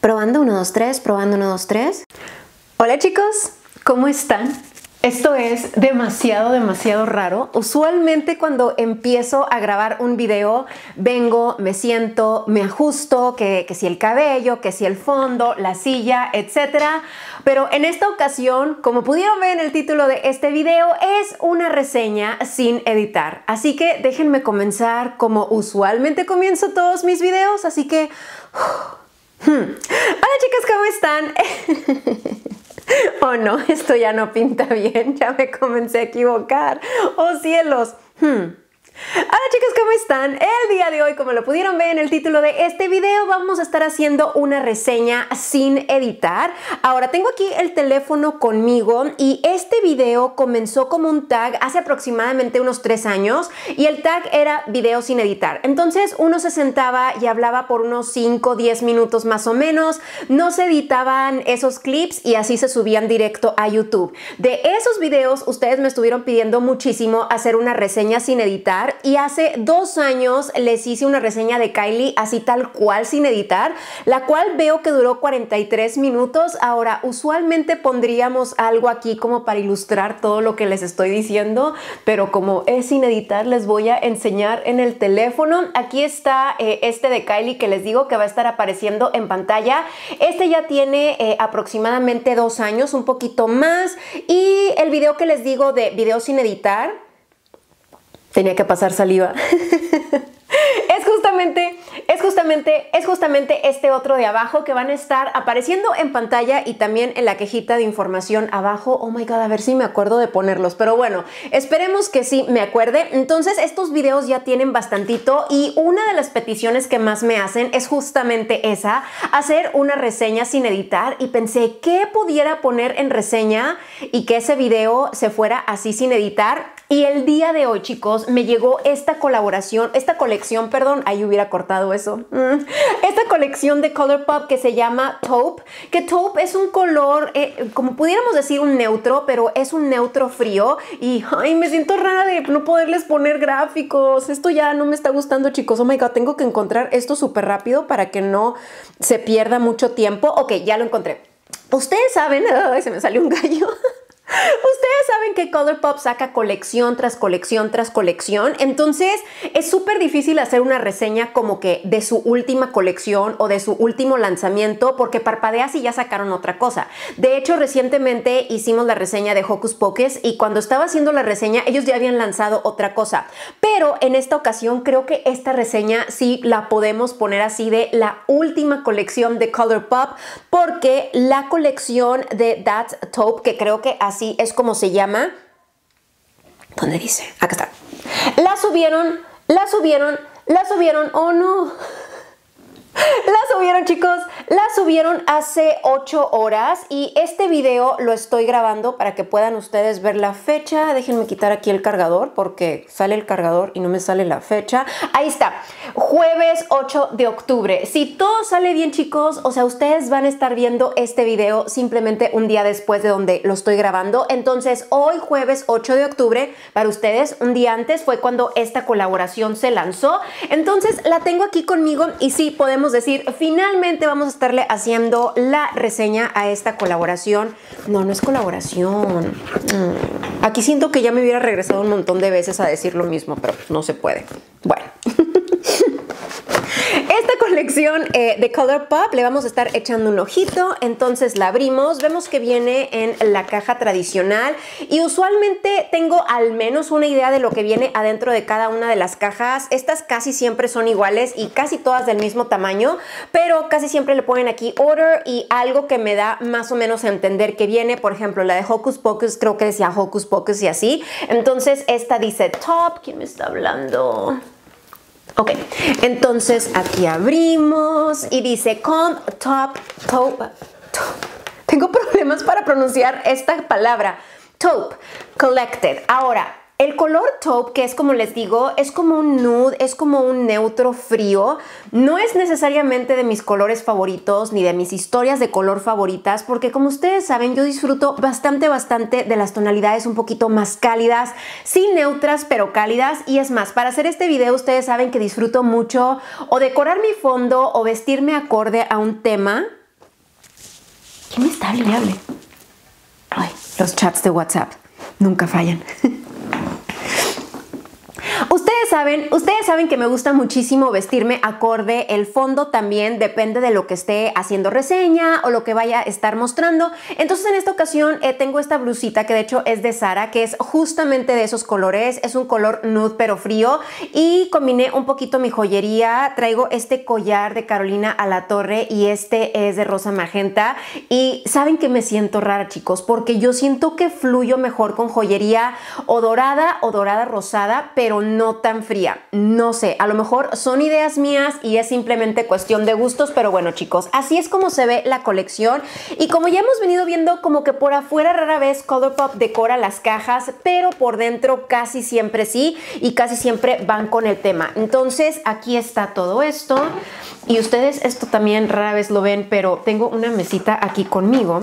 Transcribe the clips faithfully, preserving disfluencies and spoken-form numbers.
Probando uno, dos, tres, probando uno, dos, tres. Hola chicos, ¿cómo están? Esto es demasiado, demasiado raro. Usualmente cuando empiezo a grabar un video, vengo, me siento, me ajusto, que, que si el cabello, que si el fondo, la silla, etcétera. Pero en esta ocasión, como pudieron ver en el título de este video, es una reseña sin editar. Así que déjenme comenzar como usualmente comienzo todos mis videos, así que... Hmm. Hola chicas, ¿cómo están? Oh no, esto ya no pinta bien, ya me comencé a equivocar. ¡Oh cielos! Hmm. Hola chicos, ¿cómo están? El día de hoy, como lo pudieron ver en el título de este video, vamos a estar haciendo una reseña sin editar. Ahora, tengo aquí el teléfono conmigo y este video comenzó como un tag hace aproximadamente unos tres años y el tag era video sin editar. Entonces uno se sentaba y hablaba por unos cinco o diez minutos más o menos, no se editaban esos clips y así se subían directo a YouTube. De esos videos, ustedes me estuvieron pidiendo muchísimo hacer una reseña sin editar. Y hace dos años les hice una reseña de Kylie así tal cual sin editar, la cual veo que duró cuarenta y tres minutos. Ahora, usualmente pondríamos algo aquí como para ilustrar todo lo que les estoy diciendo, pero como es sin editar, les voy a enseñar en el teléfono. Aquí está eh, este de Kylie que les digo que va a estar apareciendo en pantalla. Este ya tiene eh, aproximadamente dos años, un poquito más. Y el video que les digo de video sin editar, tenía que pasar saliva. Es justamente, es justamente, es justamente este otro de abajo que van a estar apareciendo en pantalla y también en la cajita de información abajo. Oh my God, a ver si me acuerdo de ponerlos. Pero bueno, esperemos que sí me acuerde. Entonces, estos videos ya tienen bastantito y una de las peticiones que más me hacen es justamente esa, hacer una reseña sin editar, y pensé qué pudiera poner en reseña y que ese video se fuera así sin editar. Y el día de hoy, chicos, me llegó esta colaboración, esta colección, perdón, ahí hubiera cortado eso. Mm. Esta colección de ColourPop que se llama Taupe, que Taupe es un color, eh, como pudiéramos decir un neutro, pero es un neutro frío. Y ay, me siento rara de no poderles poner gráficos. Esto ya no me está gustando, chicos. Oh my God, tengo que encontrar esto súper rápido para que no se pierda mucho tiempo. Ok, ya lo encontré. Ustedes saben, ay, se me salió un gallo. Ustedes saben que ColourPop saca colección tras colección tras colección, entonces es súper difícil hacer una reseña como que de su última colección o de su último lanzamiento, porque parpadeas y ya sacaron otra cosa. De hecho, recientemente hicimos la reseña de Hocus Pocus y cuando estaba haciendo la reseña ellos ya habían lanzado otra cosa, pero en esta ocasión creo que esta reseña sí la podemos poner así de la última colección de ColourPop, porque la colección de That's Taupe, que creo que así Así es como se llama. ¿Dónde dice? Acá está. La subieron, la subieron, la subieron. Oh no. La subieron, chicos, la subieron hace ocho horas y este video lo estoy grabando para que puedan ustedes ver la fecha. Déjenme quitar aquí el cargador porque sale el cargador y no me sale la fecha. Ahí está, jueves ocho de octubre. Si todo sale bien, chicos, o sea, ustedes van a estar viendo este video simplemente un día después de donde lo estoy grabando. Entonces, hoy jueves ocho de octubre, para ustedes, un día antes fue cuando esta colaboración se lanzó. Entonces, la tengo aquí conmigo y sí, podemos decir, finalmente vamos a estarle haciendo la reseña a esta colaboración. No, no es colaboración. Mm. Aquí siento que ya me hubiera regresado un montón de veces a decir lo mismo, pero no se puede. Bueno. Esta colección eh, de ColourPop le vamos a estar echando un ojito, entonces la abrimos, vemos que viene en la caja tradicional y usualmente tengo al menos una idea de lo que viene adentro de cada una de las cajas. Estas casi siempre son iguales y casi todas del mismo tamaño, pero casi siempre le ponen aquí order y algo que me da más o menos a entender que viene. Por ejemplo, la de Hocus Pocus creo que decía Hocus Pocus y así. Entonces esta dice top. ¿Quién me está hablando? Ok, entonces aquí abrimos y dice com top taupe. Tengo problemas para pronunciar esta palabra. Taupe, collected. Ahora, el color taupe, que es como les digo, es como un nude, es como un neutro frío. No es necesariamente de mis colores favoritos ni de mis historias de color favoritas, porque como ustedes saben, yo disfruto bastante, bastante de las tonalidades un poquito más cálidas, sí neutras, pero cálidas. Y es más, para hacer este video ustedes saben que disfruto mucho o decorar mi fondo o vestirme acorde a un tema. ¿Quién me está hable y hable? Ay, los chats de WhatsApp nunca fallan. Ustedes saben, ustedes saben que me gusta muchísimo vestirme acorde. El fondo también depende de lo que esté haciendo reseña o lo que vaya a estar mostrando. Entonces en esta ocasión eh, tengo esta blusita que de hecho es de Zara, que es justamente de esos colores. Es un color nude pero frío y combiné un poquito mi joyería. Traigo este collar de Carolina Alatorre y este es de rosa magenta. Y saben que me siento rara, chicos, porque yo siento que fluyo mejor con joyería o dorada o dorada rosada, pero no tan fría. No sé, a lo mejor son ideas mías y es simplemente cuestión de gustos, pero bueno, chicos, así es como se ve la colección. Y como ya hemos venido viendo, como que por afuera rara vez ColourPop decora las cajas, pero por dentro casi siempre sí, y casi siempre van con el tema. Entonces aquí está todo esto, y ustedes esto también rara vez lo ven, pero tengo una mesita aquí conmigo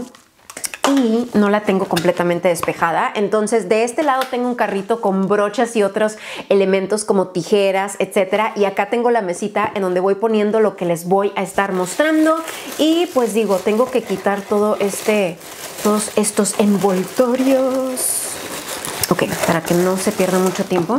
y no la tengo completamente despejada. Entonces de este lado tengo un carrito con brochas y otros elementos como tijeras, etcétera, y acá tengo la mesita en donde voy poniendo lo que les voy a estar mostrando. Y pues digo, tengo que quitar todo este, todos estos envoltorios, ok, para que no se pierda mucho tiempo.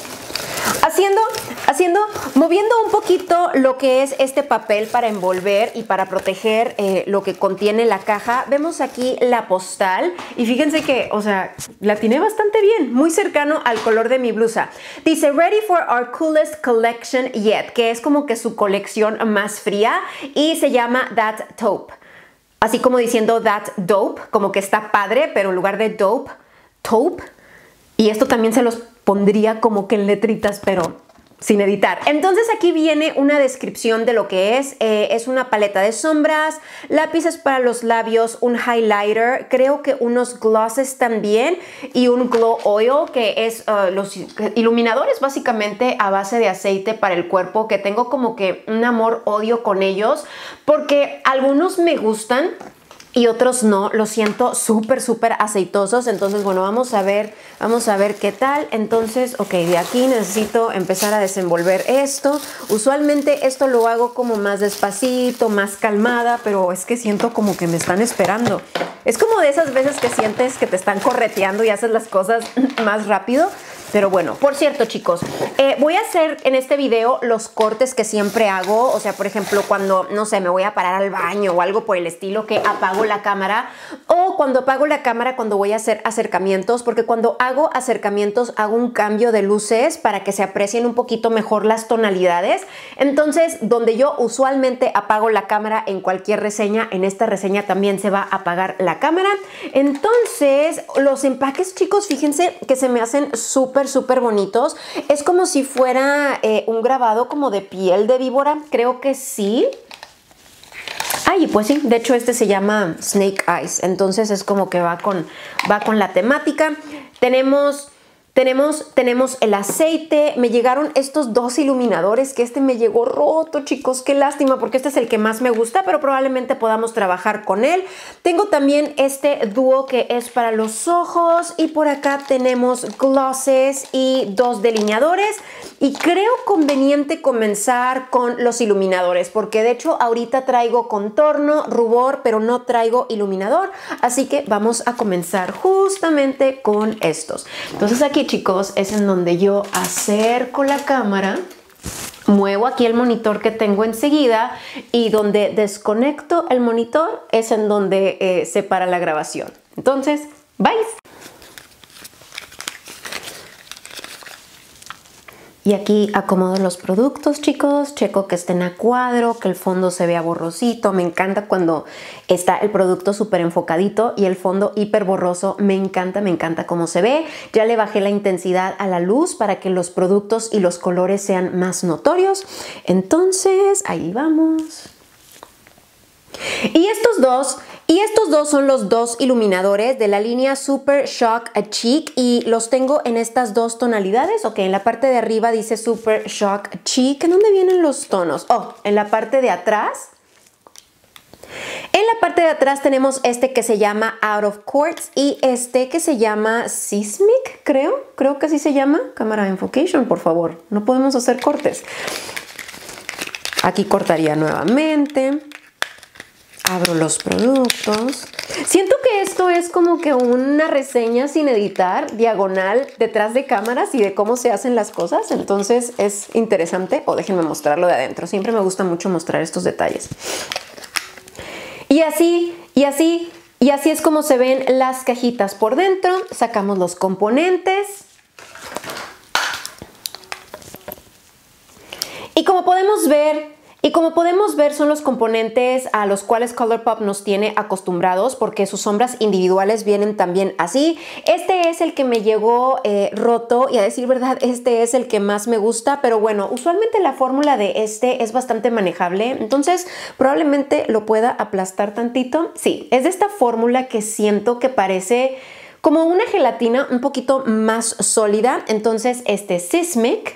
Haciendo, haciendo, moviendo un poquito lo que es este papel para envolver y para proteger eh, lo que contiene la caja. Vemos aquí la postal y fíjense que, o sea, la tiene bastante bien, muy cercano al color de mi blusa. Dice, ready for our coolest collection yet, que es como que su colección más fría y se llama That Taupe. Así como diciendo That Dope, como que está padre, pero en lugar de dope, taupe. Y esto también se los pondría como que en letritas, pero sin editar. Entonces aquí viene una descripción de lo que es. Eh, es una paleta de sombras, lápices para los labios, un highlighter, creo que unos glosses también y un glow oil, que es uh, los iluminadores básicamente a base de aceite para el cuerpo, que tengo como que un amor-odio con ellos, porque algunos me gustan y otros no, los siento súper, súper aceitosos. Entonces, bueno, vamos a ver, vamos a ver qué tal. Entonces, ok, de aquí necesito empezar a desenvolver esto. Usualmente esto lo hago como más despacito, más calmada, pero es que siento como que me están esperando. Es como de esas veces que sientes que te están correteando y haces las cosas más rápido. Pero bueno, por cierto, chicos, eh, voy a hacer en este video los cortes que siempre hago. O sea, por ejemplo, cuando, no sé, me voy a parar al baño o algo por el estilo, que apago la cámara. O cuando apago la cámara cuando voy a hacer acercamientos, porque cuando hago acercamientos hago un cambio de luces para que se aprecien un poquito mejor las tonalidades. Entonces, donde yo usualmente apago la cámara en cualquier reseña, en esta reseña también se va a apagar la cámara. Entonces, los empaques, chicos, fíjense que se me hacen súper súper bonitos. Es como si fuera eh, un grabado como de piel de víbora, creo que sí. Ay, pues sí, de hecho este se llama Snake Eyes, entonces es como que va con, va con la temática. Tenemos... Tenemos, tenemos el aceite. Me llegaron estos dos iluminadores, que este me llegó roto, chicos. Qué lástima, porque este es el que más me gusta, pero probablemente podamos trabajar con él. Tengo también este dúo que es para los ojos. Y por acá tenemos glosses y dos delineadores. Y creo conveniente comenzar con los iluminadores, porque de hecho ahorita traigo contorno, rubor, pero no traigo iluminador. Así que vamos a comenzar justamente con estos. Entonces aquí, chicos, es en donde yo acerco la cámara, muevo aquí el monitor que tengo enseguida, y donde desconecto el monitor es en donde eh, se para la grabación. Entonces, bye. Y aquí acomodo los productos, chicos, checo que estén a cuadro, que el fondo se vea borrosito. Me encanta cuando está el producto súper enfocadito y el fondo hiper borroso. Me encanta, me encanta cómo se ve. Ya le bajé la intensidad a la luz para que los productos y los colores sean más notorios. Entonces, ahí vamos. Y estos dos, y estos dos son los dos iluminadores de la línea Super Shock Cheek y los tengo en estas dos tonalidades. Ok, en la parte de arriba dice Super Shock Cheek. ¿En dónde vienen los tonos? Oh, en la parte de atrás. En la parte de atrás tenemos este que se llama Out of Quartz y este que se llama Seismic, creo. Creo que así se llama. Cámara Enfocation, por favor. No podemos hacer cortes. Aquí cortaría nuevamente. Abro los productos. Siento que esto es como que una reseña sin editar, diagonal, detrás de cámaras y de cómo se hacen las cosas. Entonces es interesante. O déjenme mostrarlo de adentro. Siempre me gusta mucho mostrar estos detalles. Y así, y así, y así es como se ven las cajitas por dentro. Sacamos los componentes. Y como podemos ver... Y como podemos ver, son los componentes a los cuales ColourPop nos tiene acostumbrados, porque sus sombras individuales vienen también así. Este es el que me llegó eh, roto, y a decir verdad, este es el que más me gusta, pero bueno, usualmente la fórmula de este es bastante manejable, entonces probablemente lo pueda aplastar tantito. Sí, es de esta fórmula que siento que parece como una gelatina un poquito más sólida. Entonces este Seismic,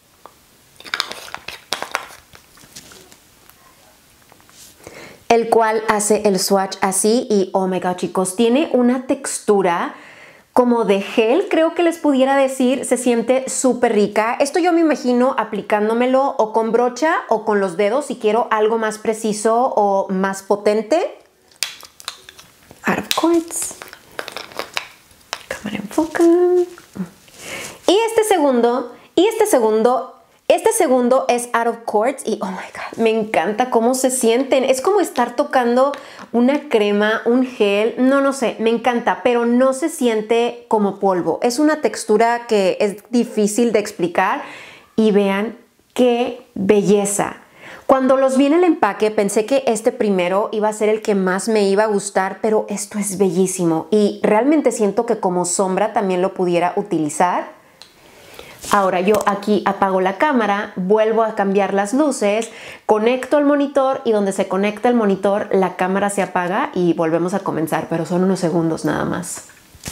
el cual hace el swatch así y oh my god, chicos, tiene una textura como de gel, creo que les pudiera decir. Se siente súper rica. Esto yo me imagino aplicándomelo o con brocha o con los dedos si quiero algo más preciso o más potente. Out of quartz. Cámara enfoca. Y este segundo, y este segundo... Este segundo es Out of Quartz y oh my god, me encanta cómo se sienten. Es como estar tocando una crema, un gel, no, no sé, me encanta, pero no se siente como polvo. Es una textura que es difícil de explicar y vean qué belleza. Cuando los vi en el empaque pensé que este primero iba a ser el que más me iba a gustar, pero esto es bellísimo y realmente siento que como sombra también lo pudiera utilizar. Ahora yo aquí apago la cámara, vuelvo a cambiar las luces, conecto el monitor y donde se conecta el monitor la cámara se apaga y volvemos a comenzar, pero son unos segundos nada más.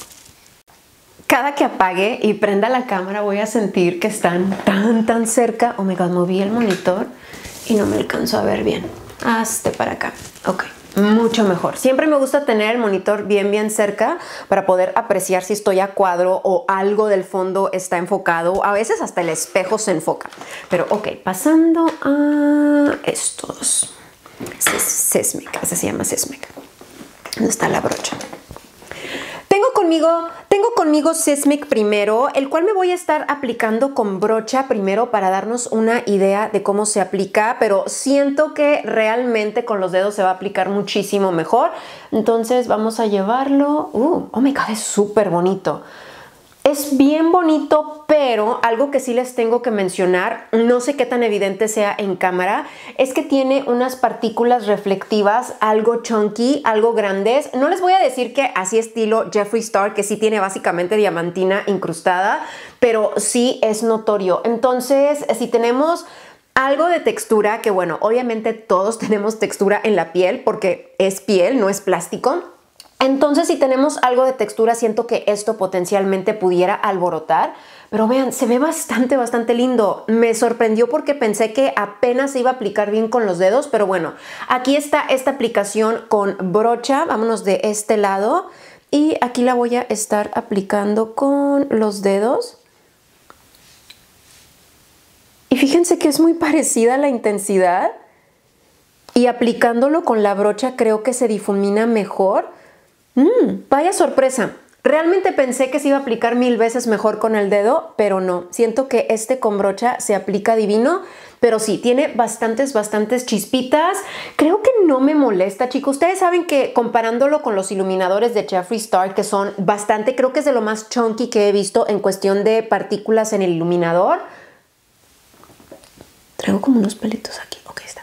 Cada que apague y prenda la cámara voy a sentir que están tan tan cerca. Oh my god, moví el monitor y no me alcanzo a ver bien. Hazte para acá. Ok. Mucho mejor. Siempre me gusta tener el monitor bien bien cerca para poder apreciar si estoy a cuadro o algo del fondo está enfocado. A veces hasta el espejo se enfoca. Pero ok, pasando a estos. Seismic, este se llama Seismic. ¿Dónde está la brocha? Tengo conmigo, tengo conmigo Seismic primero, el cual me voy a estar aplicando con brocha primero para darnos una idea de cómo se aplica, pero siento que realmente con los dedos se va a aplicar muchísimo mejor. Entonces vamos a llevarlo. Uh, oh my god, es súper bonito. Es bien bonito, pero algo que sí les tengo que mencionar, no sé qué tan evidente sea en cámara, es que tiene unas partículas reflectivas algo chunky, algo grandes. No les voy a decir que así estilo Jeffree Star, que sí tiene básicamente diamantina incrustada, pero sí es notorio. Entonces, si tenemos algo de textura, que bueno, obviamente todos tenemos textura en la piel porque es piel, no es plástico. Entonces, si tenemos algo de textura, siento que esto potencialmente pudiera alborotar. Pero vean, se ve bastante, bastante lindo. Me sorprendió porque pensé que apenas se iba a aplicar bien con los dedos. Pero bueno, aquí está esta aplicación con brocha. Vámonos de este lado. Y aquí la voy a estar aplicando con los dedos. Y fíjense que es muy parecida a la intensidad. Y aplicándolo con la brocha creo que se difumina mejor. Mmm, vaya sorpresa. Realmente pensé que se iba a aplicar mil veces mejor con el dedo, pero no. Siento que este con brocha se aplica divino, pero sí, tiene bastantes, bastantes chispitas. Creo que no me molesta, chicos. Ustedes saben que comparándolo con los iluminadores de Jeffree Star, que son bastante, creo que es de lo más chunky que he visto en cuestión de partículas en el iluminador. Traigo como unos pelitos aquí. Ok, está.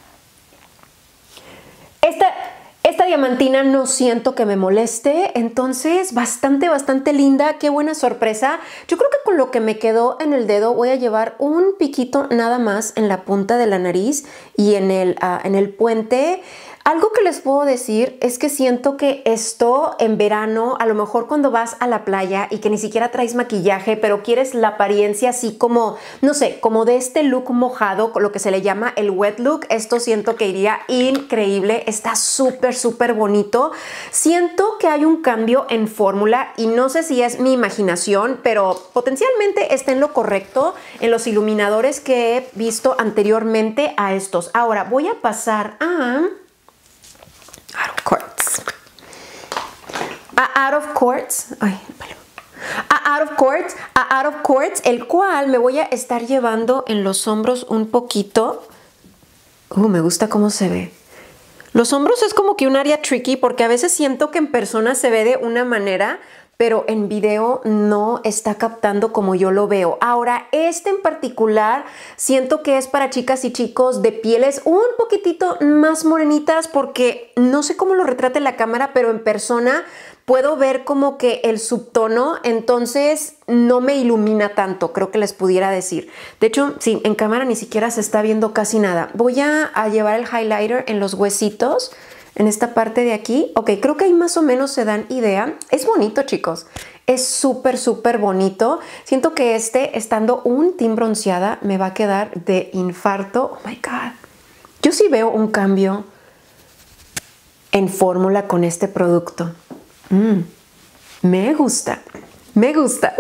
Esta... Esta diamantina no siento que me moleste, entonces bastante, bastante linda. Qué buena sorpresa. Yo creo que con lo que me quedó en el dedo voy a llevar un piquito nada más en la punta de la nariz y en el, uh, en el puente. Algo que les puedo decir es que siento que esto en verano, a lo mejor cuando vas a la playa y que ni siquiera traes maquillaje, pero quieres la apariencia así como, no sé, como de este look mojado, lo que se le llama el wet look, esto siento que iría increíble. Está súper, súper bonito. Siento que hay un cambio en fórmula y no sé si es mi imaginación, pero potencialmente está en lo correcto en los iluminadores que he visto anteriormente a estos. Ahora voy a pasar a... a Out of Quartz. Ay, vale. A Out of Quartz, a Out of Quartz, el cual me voy a estar llevando en los hombros un poquito. Uh, me gusta cómo se ve. Los hombros es como que un área tricky porque a veces siento que en persona se ve de una manera, pero en video no está captando como yo lo veo. Ahora, este en particular siento que es para chicas y chicos de pieles un poquitito más morenitas porque no sé cómo lo retrate la cámara, pero en persona puedo ver como que el subtono, entonces no me ilumina tanto, creo que les pudiera decir. De hecho, sí, en cámara ni siquiera se está viendo casi nada. Voy a, a llevar el highlighter en los huesitos, en esta parte de aquí. Ok, creo que ahí más o menos se dan idea. Es bonito, chicos. Es súper, súper bonito. Siento que este, estando un tin bronceada, me va a quedar de infarto. Oh my God. Yo sí veo un cambio en fórmula con este producto. Mm, me gusta, me gusta.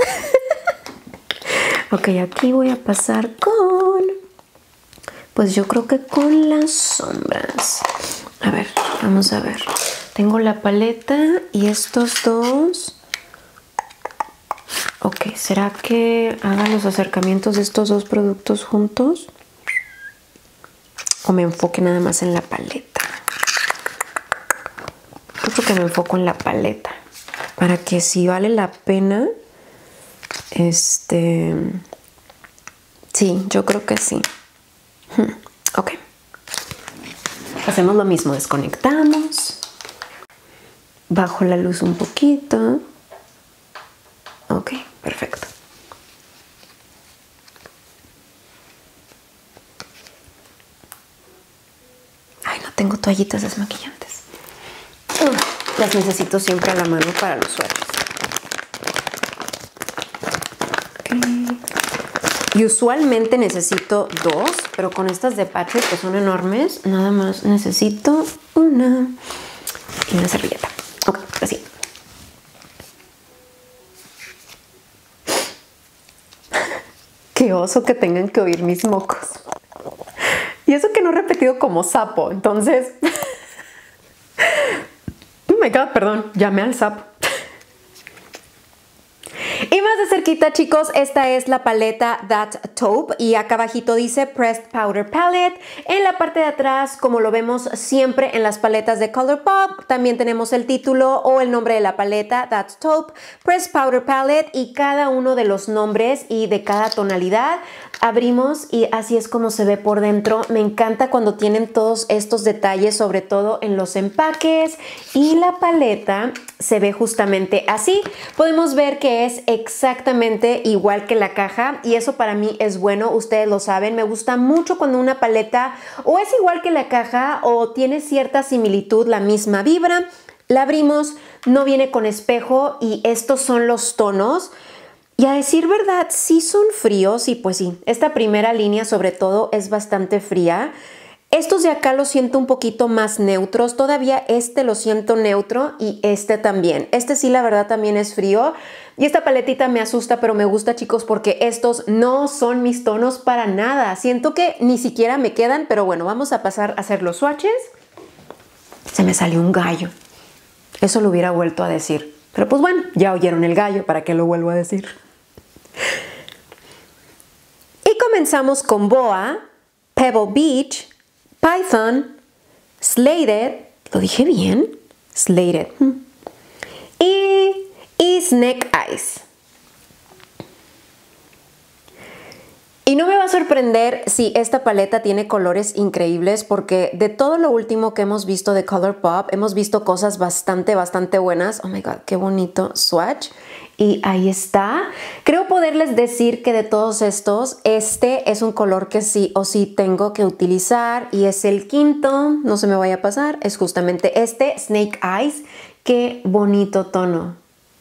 Ok, aquí voy a pasar con, pues yo creo que con las sombras. A ver, vamos a ver. Tengo la paleta y estos dos. Ok, ¿será que haga los acercamientos de estos dos productos juntos? ¿O me enfoque nada más en la paleta? Creo que me enfoco en la paleta para que si vale la pena, este, sí, yo creo que sí. Hmm, ok, hacemos lo mismo, desconectamos, bajo la luz un poquito. Ok, perfecto. Ay, no tengo toallitas desmaquillantes. Las necesito siempre a la mano para los suéteres. Okay. Y usualmente necesito dos, pero con estas de Patches que son enormes, nada más necesito una y una servilleta. Ok, así. Qué oso que tengan que oír mis mocos. Y eso que no he repetido como sapo, entonces... Oh my God, perdón, llamé al sapo. Y más de cerquita, chicos, esta es la paleta That Taupe y acá abajito dice Pressed Powder Palette. En la parte de atrás, como lo vemos siempre en las paletas de ColourPop, también tenemos el título o el nombre de la paleta That Taupe Pressed Powder Palette y cada uno de los nombres y de cada tonalidad. Abrimos y así es como se ve por dentro. Me encanta cuando tienen todos estos detalles, sobre todo en los empaques, y la paleta se ve justamente así. Podemos ver que es exactamente igual que la caja y eso para mí es bueno, ustedes lo saben. Me gusta mucho cuando una paleta o es igual que la caja o tiene cierta similitud, la misma vibra. La abrimos, no viene con espejo y estos son los tonos. Y a decir verdad, sí son fríos y pues sí, esta primera línea sobre todo es bastante fría. Estos de acá los siento un poquito más neutros, todavía este lo siento neutro y este también. Este sí la verdad también es frío y esta paletita me asusta, pero me gusta, chicos, porque estos no son mis tonos para nada. Siento que ni siquiera me quedan, pero bueno, vamos a pasar a hacer los swatches. Se me salió un gallo, eso lo hubiera vuelto a decir, pero pues bueno, ya oyeron el gallo, ¿para qué lo vuelvo a decir? Y comenzamos con Boa, Pebble Beach, Python, Slated, ¿lo dije bien? Slated. Y, y Snake Eyes. Y no me va a sorprender si esta paleta tiene colores increíbles porque de todo lo último que hemos visto de ColourPop hemos visto cosas bastante, bastante buenas. Oh my God, qué bonito swatch. Y ahí está. Creo poderles decir que de todos estos, este es un color que sí o sí tengo que utilizar y es el quinto, no se me vaya a pasar, es justamente este, Snake Eyes. Qué bonito tono.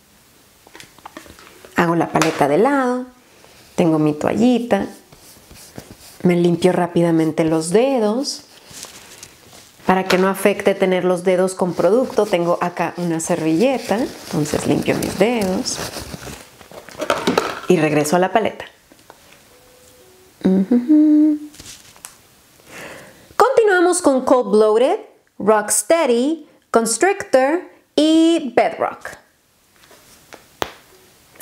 Hago la paleta de lado, tengo mi toallita, me limpio rápidamente los dedos. Para que no afecte tener los dedos con producto, tengo acá una servilleta, entonces limpio mis dedos y regreso a la paleta. Uh-huh. Continuamos con Cold Blooded, Rocksteady, Constrictor y Bedrock.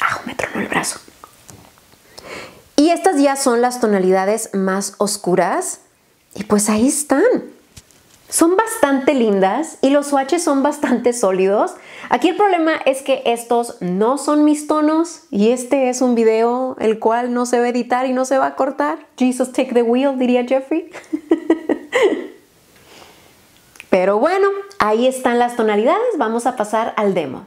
¡Au! Me tronó el brazo. Y estas ya son las tonalidades más oscuras. Y pues ahí están. Son bastante lindas y los swatches son bastante sólidos. Aquí el problema es que estos no son mis tonos y este es un video el cual no se va a editar y no se va a cortar. Jesus take the wheel, diría Jeffrey. Pero bueno, ahí están las tonalidades. Vamos a pasar al demo.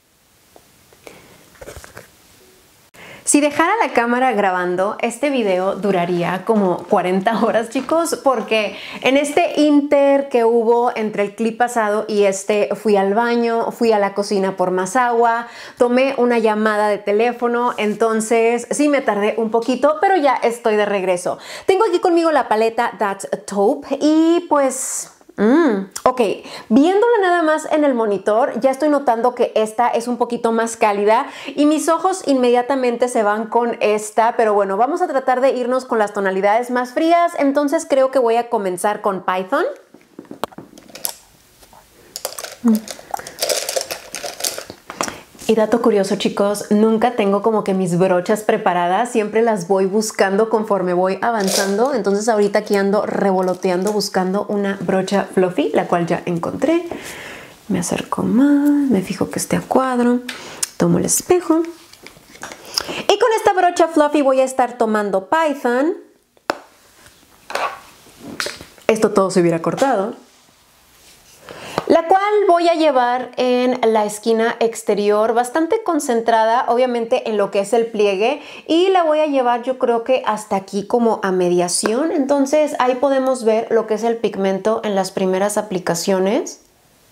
Si dejara la cámara grabando, este video duraría como cuarenta horas, chicos, porque en este inter que hubo entre el clip pasado y este, fui al baño, fui a la cocina por más agua, tomé una llamada de teléfono, entonces sí me tardé un poquito, pero ya estoy de regreso. Tengo aquí conmigo la paleta That's a Taupe y pues... Mm, ok, viéndola nada más en el monitor, ya estoy notando que esta es un poquito más cálida y mis ojos inmediatamente se van con esta, pero bueno, vamos a tratar de irnos con las tonalidades más frías, entonces creo que voy a comenzar con Python. Mm. Y dato curioso, chicos, nunca tengo como que mis brochas preparadas, siempre las voy buscando conforme voy avanzando. Entonces ahorita aquí ando revoloteando buscando una brocha fluffy, la cual ya encontré. Me acerco más, me fijo que esté a cuadro, tomo el espejo. Y con esta brocha fluffy voy a estar tomando Python. Esto todo se hubiera cortado. La cual voy a llevar en la esquina exterior, bastante concentrada, obviamente en lo que es el pliegue, y la voy a llevar yo creo que hasta aquí como a mediación. Entonces ahí podemos ver lo que es el pigmento en las primeras aplicaciones.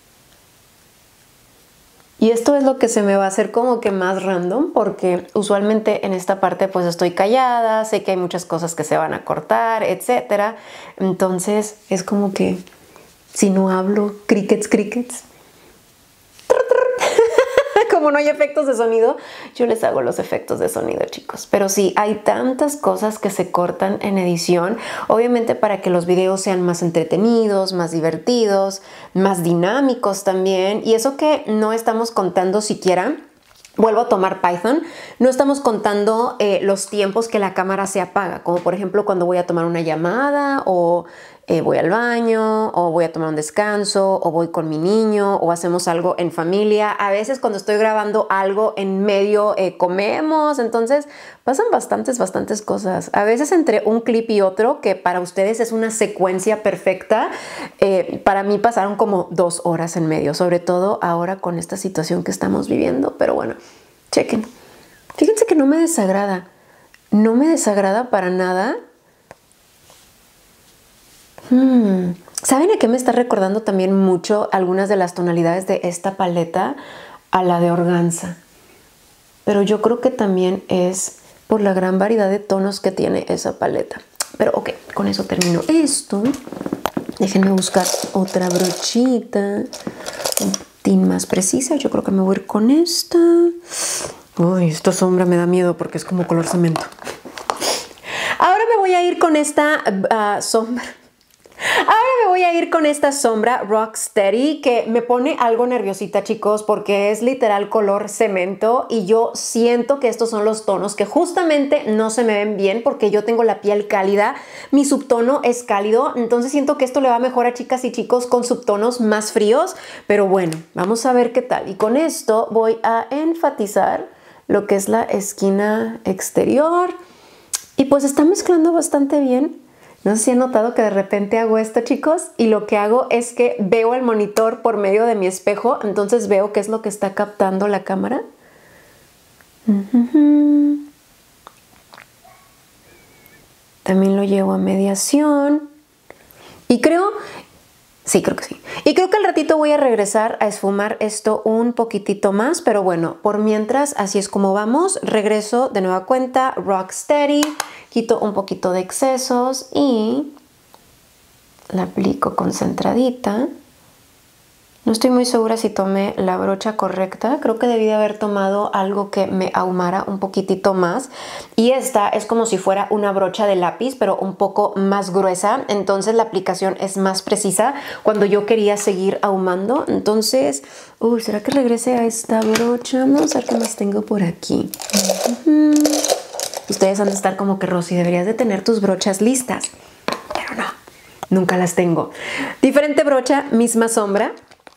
Y esto es lo que se me va a hacer como que más random, porque usualmente en esta parte pues estoy callada, sé que hay muchas cosas que se van a cortar, etcétera. Entonces es como que... si no hablo, crickets, crickets. Como no hay efectos de sonido, yo les hago los efectos de sonido, chicos. Pero sí, hay tantas cosas que se cortan en edición, obviamente para que los videos sean más entretenidos, más divertidos, más dinámicos también. Y eso que no estamos contando siquiera... Vuelvo a tomar Python, no estamos contando eh, los tiempos que la cámara se apaga, como por ejemplo cuando voy a tomar una llamada o eh, voy al baño o voy a tomar un descanso o voy con mi niño o hacemos algo en familia. A veces cuando estoy grabando algo en medio eh, comemos, entonces pasan bastantes, bastantes cosas. A veces entre un clip y otro, que para ustedes es una secuencia perfecta, eh, para mí pasaron como dos horas en medio, sobre todo ahora con esta situación que estamos viviendo, pero bueno. Chequen. Fíjense que no me desagrada. No me desagrada para nada. Hmm. ¿Saben a qué me está recordando también mucho algunas de las tonalidades de esta paleta? A la de Organza. Pero yo creo que también es por la gran variedad de tonos que tiene esa paleta. Pero ok, con eso termino esto. Déjenme buscar otra brochita más precisa. Yo creo que me voy a ir con esta. Uy, esta sombra me da miedo porque es como color cemento. Ahora me voy a ir con esta uh, sombra. Ahora me voy a ir con esta sombra Rocksteady, que me pone algo nerviosita, chicos, porque es literal color cemento y yo siento que estos son los tonos que justamente no se me ven bien porque yo tengo la piel cálida, mi subtono es cálido, entonces siento que esto le va mejor a chicas y chicos con subtonos más fríos, pero bueno, vamos a ver qué tal. Y con esto voy a enfatizar lo que es la esquina exterior y pues está mezclando bastante bien. No sé si han notado que de repente hago esto, chicos, y lo que hago es que veo el monitor por medio de mi espejo, entonces veo qué es lo que está captando la cámara. Uh-huh. También lo llevo a mediación. Y creo... Sí, creo que sí. Y creo que al ratito voy a regresar a esfumar esto un poquitito más, pero bueno, por mientras, así es como vamos. Regreso de nueva cuenta, Rocksteady, quito un poquito de excesos y la aplico concentradita. No estoy muy segura si tomé la brocha correcta. Creo que debí de haber tomado algo que me ahumara un poquitito más. Y esta es como si fuera una brocha de lápiz, pero un poco más gruesa. Entonces la aplicación es más precisa cuando yo quería seguir ahumando. Entonces, uy, ¿será que regrese a esta brocha? Vamos a ver qué más tengo por aquí. Uh-huh. Ustedes han de estar como que, Rosy, deberías de tener tus brochas listas. Pero no, nunca las tengo. Diferente brocha, misma sombra.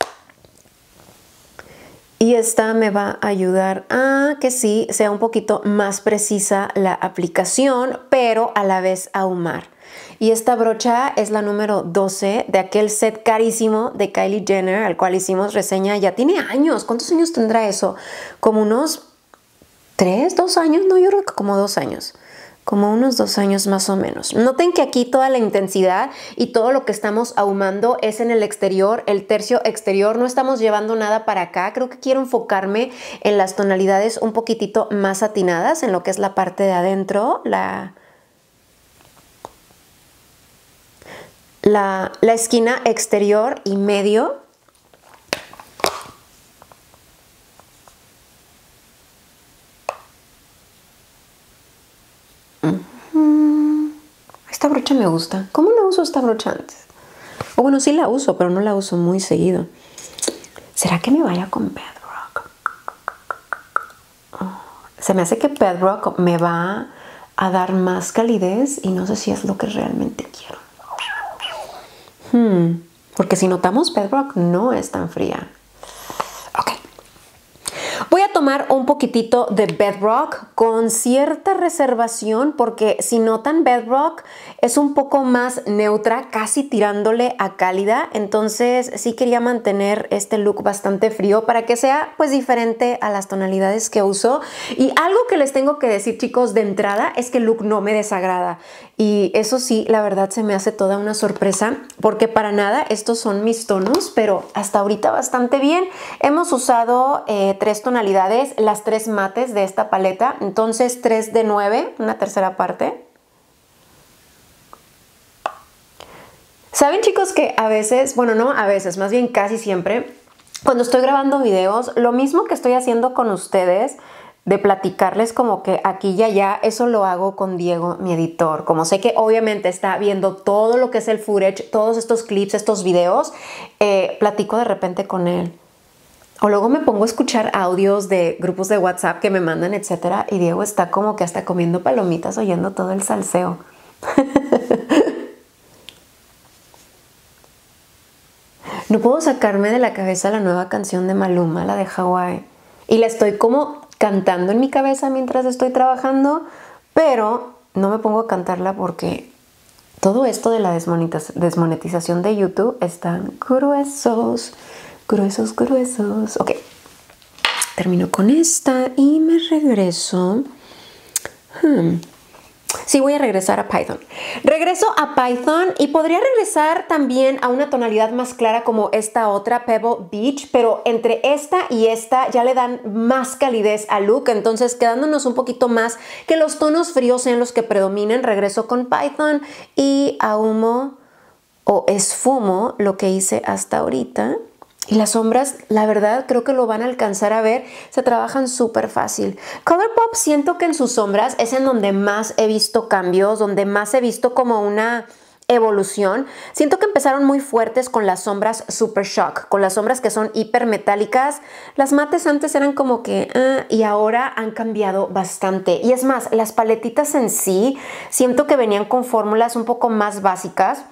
Y esta me va a ayudar a que sí sea un poquito más precisa la aplicación, pero a la vez ahumar. Y esta brocha es la número doce de aquel set carísimo de Kylie Jenner, al cual hicimos reseña. Ya tiene años. ¿Cuántos años tendrá eso? Como unos tres, dos años. No, yo creo que como dos años. Como unos dos años más o menos. Noten que aquí toda la intensidad y todo lo que estamos ahumando es en el exterior, el tercio exterior. No estamos llevando nada para acá. Creo que quiero enfocarme en las tonalidades un poquitito más atinadas, en lo que es la parte de adentro, la, la, la esquina exterior y medio. Esta brocha me gusta. ¿Cómo no uso esta brocha antes? O bueno, sí la uso, pero no la uso muy seguido. ¿Será que me vaya con Bedrock? Oh, se me hace que Bedrock me va a dar más calidez y no sé si es lo que realmente quiero. Hmm, porque si notamos, Bedrock no es tan fría. Ok. Voy a tomar un poquitito de Bedrock con cierta reservación porque si notan, Bedrock es un poco más neutra, casi tirándole a cálida. Entonces sí quería mantener este look bastante frío para que sea pues diferente a las tonalidades que uso. Y algo que les tengo que decir, chicos, de entrada es que el look no me desagrada. Y eso sí, la verdad se me hace toda una sorpresa porque para nada estos son mis tonos, pero hasta ahorita bastante bien. Hemos usado eh, tres tonalidades, las tres mates de esta paleta, entonces tres de nueve, una tercera parte. ¿Saben, chicos, que a veces, bueno, no a veces, más bien casi siempre, cuando estoy grabando videos, lo mismo que estoy haciendo con ustedes, de platicarles como que aquí y allá, eso lo hago con Diego, mi editor. Como sé que obviamente está viendo todo lo que es el footage, todos estos clips, estos videos, eh, platico de repente con él. O luego me pongo a escuchar audios de grupos de WhatsApp que me mandan, etcétera, y Diego está como que hasta comiendo palomitas, oyendo todo el salseo. No puedo sacarme de la cabeza la nueva canción de Maluma, la de Hawái. Y la estoy como cantando en mi cabeza mientras estoy trabajando, pero no me pongo a cantarla porque todo esto de la desmonetización de YouTube están gruesos, gruesos, gruesos. Ok, termino con esta y me regreso. Hmm. Sí, voy a regresar a Python. Regreso a Python y podría regresar también a una tonalidad más clara como esta otra, Pebble Beach, pero entre esta y esta ya le dan más calidez al look, entonces quedándonos un poquito más que los tonos fríos sean los que predominen, regreso con Python y ahumo o esfumo lo que hice hasta ahorita. Y las sombras, la verdad, creo que lo van a alcanzar a ver. Se trabajan súper fácil. ColourPop siento que en sus sombras es en donde más he visto cambios, donde más he visto como una evolución. Siento que empezaron muy fuertes con las sombras Super Shock, con las sombras que son hiper metálicas. Las mates antes eran como que... Uh, y ahora han cambiado bastante. Y es más, las paletitas en sí, siento que venían con fórmulas un poco más básicas.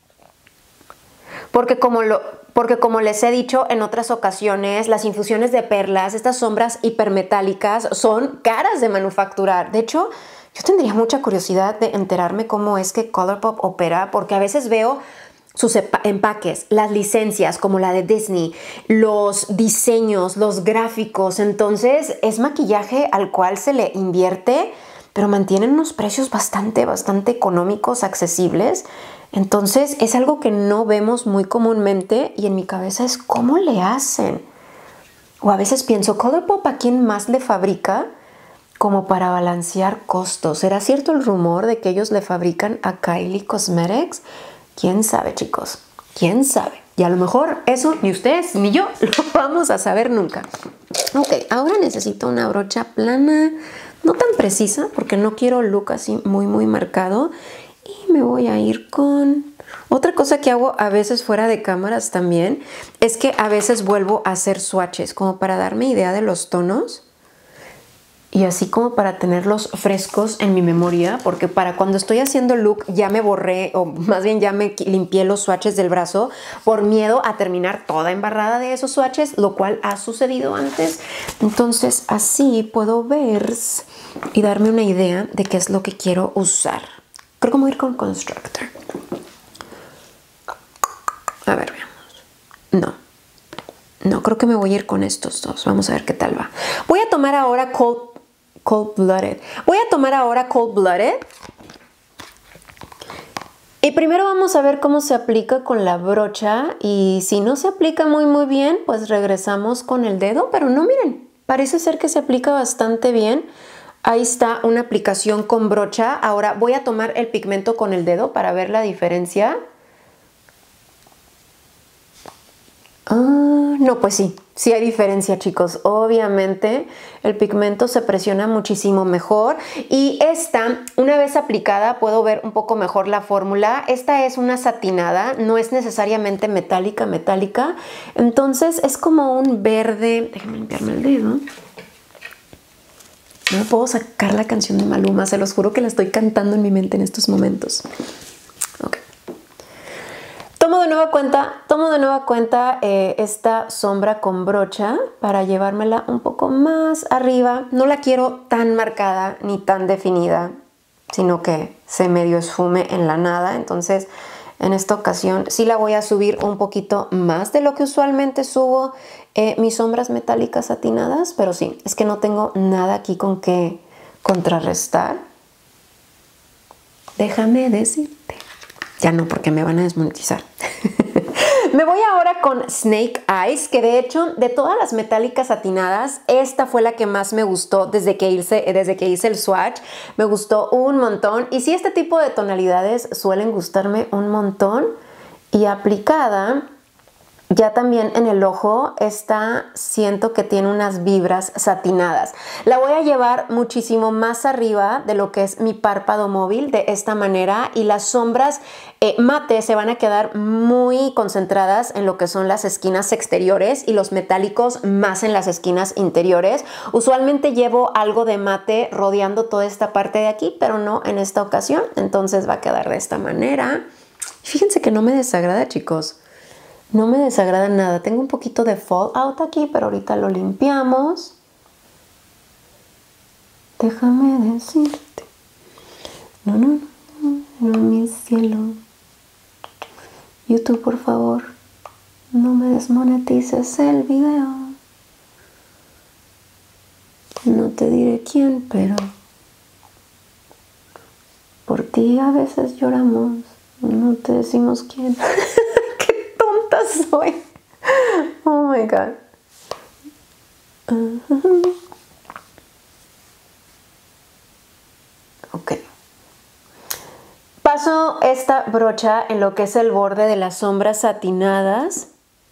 Porque como lo... Porque como les he dicho en otras ocasiones, las infusiones de perlas, estas sombras hipermetálicas, son caras de manufacturar. De hecho, yo tendría mucha curiosidad de enterarme cómo es que ColourPop opera, porque a veces veo sus empaques, las licencias como la de Disney, los diseños, los gráficos. Entonces, es maquillaje al cual se le invierte, pero mantienen unos precios bastante, bastante económicos, accesibles. Entonces es algo que no vemos muy comúnmente y en mi cabeza es ¿cómo le hacen? O a veces pienso, ColourPop, ¿a quién más le fabrica como para balancear costos? ¿Será cierto el rumor de que ellos le fabrican a Kylie Cosmetics? ¿Quién sabe, chicos? ¿Quién sabe? Y a lo mejor eso ni ustedes ni yo lo vamos a saber nunca. Ok, ahora necesito una brocha plana, no tan precisa porque no quiero look así muy muy marcado. Y me voy a ir con... Otra cosa que hago a veces fuera de cámaras también es que a veces vuelvo a hacer swatches como para darme idea de los tonos. Y así como para tenerlos frescos en mi memoria, porque para cuando estoy haciendo look ya me borré, o más bien ya me limpié los swatches del brazo por miedo a terminar toda embarrada de esos swatches, lo cual ha sucedido antes. Entonces así puedo ver y darme una idea de qué es lo que quiero usar. Creo que voy a ir con Constructor. A ver, veamos. No. No, creo que me voy a ir con estos dos. Vamos a ver qué tal va. Voy a tomar ahora Cold... Cold Blooded. Voy a tomar ahora Cold Blooded. Y primero vamos a ver cómo se aplica con la brocha. Y si no se aplica muy muy bien, pues regresamos con el dedo. Pero no, miren, parece ser que se aplica bastante bien. Ahí está una aplicación con brocha. Ahora voy a tomar el pigmento con el dedo para ver la diferencia. Ah, no, pues sí, sí hay diferencia, chicos. Obviamente el pigmento se presiona muchísimo mejor y esta, una vez aplicada, puedo ver un poco mejor la fórmula. Esta es una satinada, no es necesariamente metálica, metálica. Entonces es como un verde. Déjenme limpiarme el dedo. No puedo sacar la canción de Maluma, se los juro que la estoy cantando en mi mente en estos momentos. Ok. Tomo de nueva cuenta, tomo de nueva cuenta eh, esta sombra con brocha para llevármela un poco más arriba. No la quiero tan marcada ni tan definida, sino que se medio esfume en la nada. Entonces, en esta ocasión sí la voy a subir un poquito más de lo que usualmente subo eh, mis sombras metálicas satinadas. Pero sí, es que no tengo nada aquí con que contrarrestar. Déjame decirte. Ya no, porque me van a desmonetizar. Me voy ahora con Snake Eyes, que de hecho, de todas las metálicas satinadas, esta fue la que más me gustó desde que hice, desde que hice el swatch. Me gustó un montón. Y sí, este tipo de tonalidades suelen gustarme un montón. Y aplicada, ya también en el ojo, esta siento que tiene unas vibras satinadas. La voy a llevar muchísimo más arriba de lo que es mi párpado móvil, de esta manera. Y las sombras eh, mate se van a quedar muy concentradas en lo que son las esquinas exteriores y los metálicos más en las esquinas interiores. Usualmente llevo algo de mate rodeando toda esta parte de aquí, pero no en esta ocasión. Entonces va a quedar de esta manera. Fíjense que no me desagrada, chicos. No me desagrada nada. Tengo un poquito de fallout aquí, pero ahorita lo limpiamos. Déjame decirte. No, no, no, no, mi cielo. YouTube, por favor, no me desmonetices el video. No te diré quién, pero por ti a veces lloramos. No te decimos quién. Soy. Oh my God. Uh-huh. Ok. Paso esta brocha en lo que es el borde de las sombras satinadas.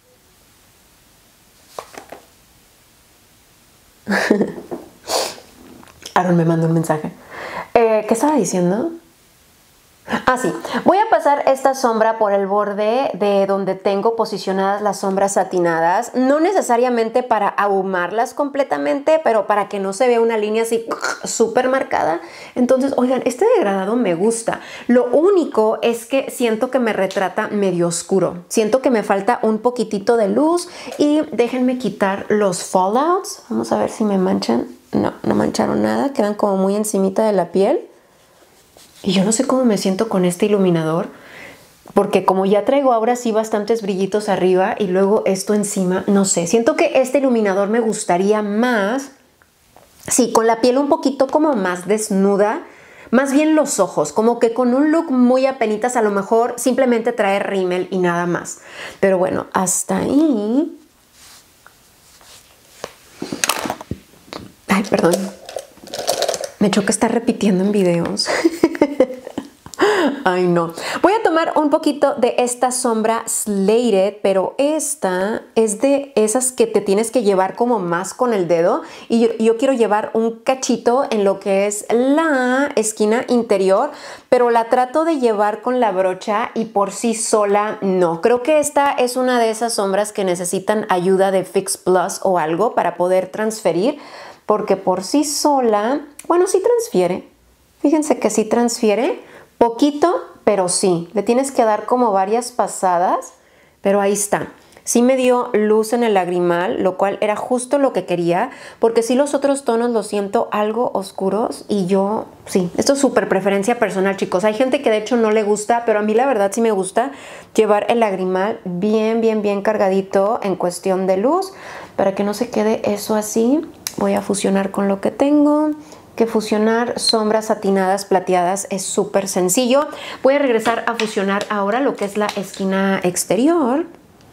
Aaron me mandó un mensaje. Eh, ¿Qué estaba diciendo? Ah, sí. Voy a pasar esta sombra por el borde de donde tengo posicionadas las sombras satinadas. No necesariamente para ahumarlas completamente, pero para que no se vea una línea así súper marcada. Entonces, oigan, este degradado me gusta. Lo único es que siento que me retrata medio oscuro. Siento que me falta un poquitito de luz. Y déjenme quitar los fallouts. Vamos a ver si me manchan. No, no mancharon nada. Quedan como muy encimita de la piel. Y yo no sé cómo me siento con este iluminador, porque como ya traigo ahora sí bastantes brillitos arriba y luego esto encima, no sé. Siento que este iluminador me gustaría más, sí, con la piel un poquito como más desnuda, más bien los ojos, como que con un look muy apenitas, a lo mejor simplemente traer rímel y nada más. Pero bueno, hasta ahí. Ay, perdón. Me choca estar repitiendo en videos. Ay, no. Voy a tomar tomar un poquito de esta sombra Slated, pero esta es de esas que te tienes que llevar como más con el dedo. Y yo, yo quiero llevar un cachito en lo que es la esquina interior, pero la trato de llevar con la brocha y por sí sola no. Creo que esta es una de esas sombras que necesitan ayuda de Fix Plus o algo para poder transferir, porque por sí sola, bueno, sí transfiere. Fíjense que sí transfiere, poquito, pero sí. Le tienes que dar como varias pasadas, pero ahí está. Sí me dio luz en el lagrimal, lo cual era justo lo que quería, porque sí los otros tonos los siento algo oscuros y yo, sí, esto es súper preferencia personal, chicos. Hay gente que de hecho no le gusta, pero a mí la verdad sí me gusta llevar el lagrimal bien, bien, bien cargadito en cuestión de luz, para que no se quede eso así. Voy a fusionar con lo que tengo. Que fusionar sombras satinadas plateadas es súper sencillo. Voy a regresar a fusionar ahora lo que es la esquina exterior.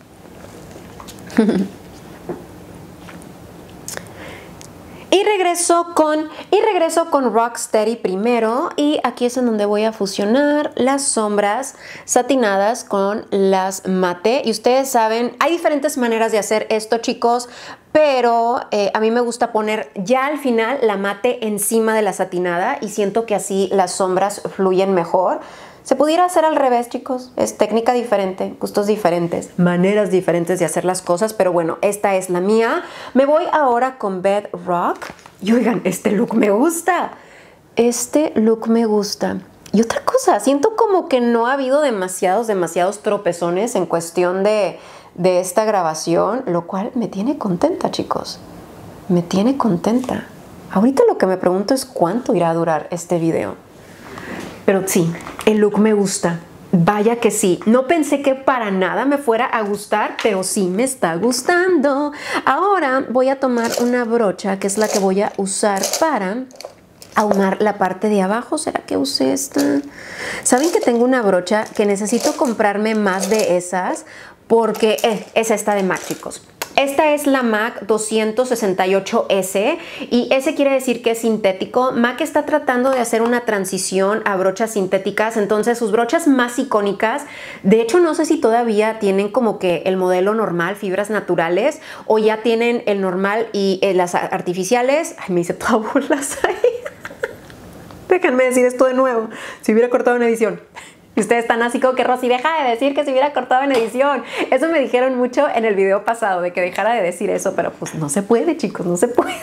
Y regreso con, y regreso con Rocksteady primero, y aquí es en donde voy a fusionar las sombras satinadas con las mate. Y ustedes saben, hay diferentes maneras de hacer esto, chicos, pero eh, a mí me gusta poner ya al final la mate encima de la satinada y siento que así las sombras fluyen mejor. Se pudiera hacer al revés, chicos. Es técnica diferente, gustos diferentes, maneras diferentes de hacer las cosas, pero bueno, esta es la mía. Me voy ahora con Bedrock. Y oigan, este look me gusta. Este look me gusta. Y otra cosa, siento como que no ha habido demasiados, demasiados tropezones en cuestión de, de esta grabación, lo cual me tiene contenta, chicos. Me tiene contenta. Ahorita lo que me pregunto es cuánto irá a durar este video. Pero sí, el look me gusta. Vaya que sí. No pensé que para nada me fuera a gustar, pero sí me está gustando. Ahora voy a tomar una brocha, que es la que voy a usar para ahumar la parte de abajo. ¿Será que use esta? ¿Saben que tengo una brocha que necesito comprarme más de esas? Porque eh, es esta de MAC, chicos. Esta es la MAC doscientos sesenta y ocho S y ese quiere decir que es sintético. MAC está tratando de hacer una transición a brochas sintéticas, entonces sus brochas más icónicas, de hecho no sé si todavía tienen como que el modelo normal, fibras naturales, o ya tienen el normal y eh, las artificiales. Ay, me hice toda burlas ahí. Déjenme decir esto de nuevo, si hubiera cortado una edición. Y ustedes están así como que Rosy, deja de decir que se hubiera cortado en edición. Eso me dijeron mucho en el video pasado, de que dejara de decir eso, pero pues no se puede, chicos, no se puede.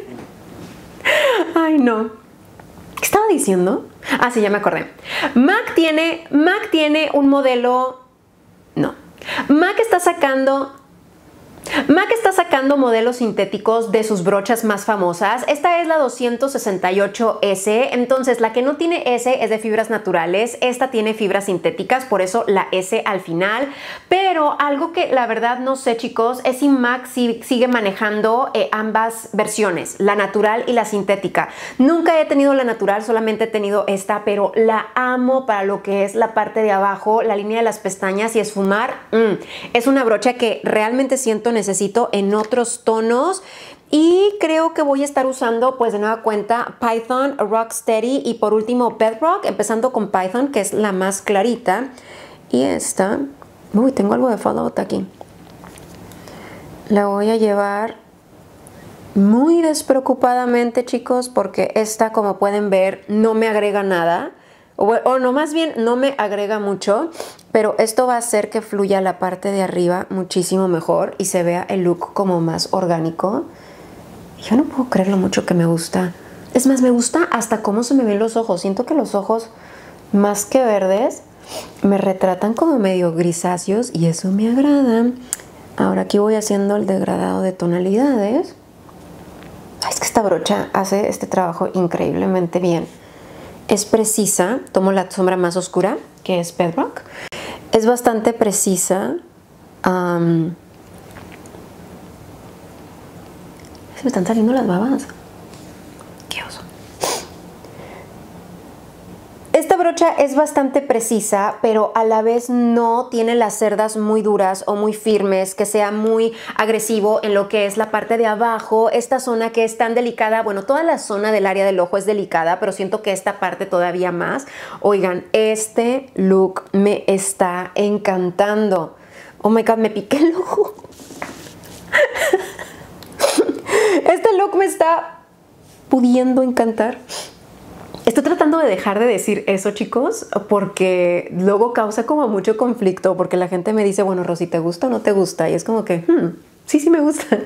Ay, no. ¿Qué estaba diciendo? Ah, sí, ya me acordé. MAC tiene, MAC tiene un modelo... No. MAC está sacando... MAC está sacando modelos sintéticos de sus brochas más famosas. Esta es la doscientos sesenta y ocho S, entonces la que no tiene S es de fibras naturales, esta tiene fibras sintéticas, por eso la S al final. Pero algo que la verdad no sé, chicos, es si MAC si, sigue manejando eh, ambas versiones, la natural y la sintética. Nunca he tenido la natural, solamente he tenido esta, pero la amo para lo que es la parte de abajo, la línea de las pestañas y esfumar. Mm, es una brocha que realmente siento necesito en otros tonos, y creo que voy a estar usando pues de nueva cuenta Python, Rocksteady y por último Bedrock, empezando con Python, que es la más clarita, y esta, uy, tengo algo de fallout aquí, la voy a llevar muy despreocupadamente, chicos, porque esta, como pueden ver, no me agrega nada. O, o no, más bien no me agrega mucho, pero esto va a hacer que fluya la parte de arriba muchísimo mejor y se vea el look como más orgánico. Yo no puedo creer lo mucho que me gusta. Es más, me gusta hasta cómo se me ven los ojos. Siento que los ojos, más que verdes, me retratan como medio grisáceos y eso me agrada. Ahora aquí voy haciendo el degradado de tonalidades. Ay, es que esta brocha hace este trabajo increíblemente bien. Es precisa, tomo la sombra más oscura, que es Bedrock. Es bastante precisa. Um, se me están saliendo las babas. Qué oso. Esta brocha es bastante precisa, pero a la vez no tiene las cerdas muy duras o muy firmes, que sea muy agresivo en lo que es la parte de abajo, esta zona que es tan delicada. Bueno, toda la zona del área del ojo es delicada, pero siento que esta parte todavía más. Oigan, este look me está encantando. Oh my God, me piqué el ojo. Este look me está pudiendo encantar. Estoy tratando de dejar de decir eso, chicos, porque luego causa como mucho conflicto, porque la gente me dice, bueno, Rosy, ¿te gusta o no te gusta? Y es como que, hmm, sí, sí me gusta.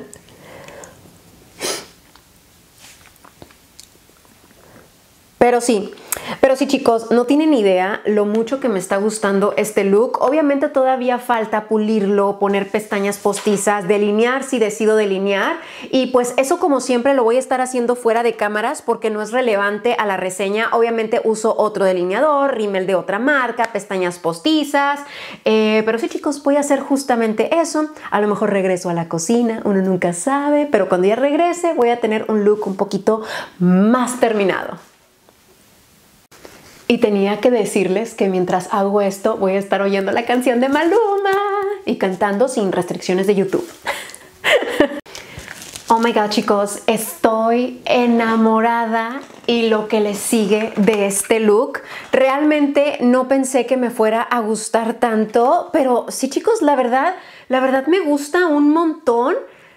Pero sí, pero sí, chicos, no tienen idea lo mucho que me está gustando este look. Obviamente todavía falta pulirlo, poner pestañas postizas, delinear si decido delinear. Y pues eso, como siempre, lo voy a estar haciendo fuera de cámaras porque no es relevante a la reseña. Obviamente uso otro delineador, rímel de otra marca, pestañas postizas. Eh, pero sí, chicos, voy a hacer justamente eso. A lo mejor regreso a la cocina, uno nunca sabe. Pero cuando ya regrese voy a tener un look un poquito más terminado. Y tenía que decirles que mientras hago esto voy a estar oyendo la canción de Maluma y cantando sin restricciones de YouTube. Oh my God, chicos, estoy enamorada y lo que les sigue de este look. Realmente no pensé que me fuera a gustar tanto, pero sí, chicos, la verdad, la verdad me gusta un montón.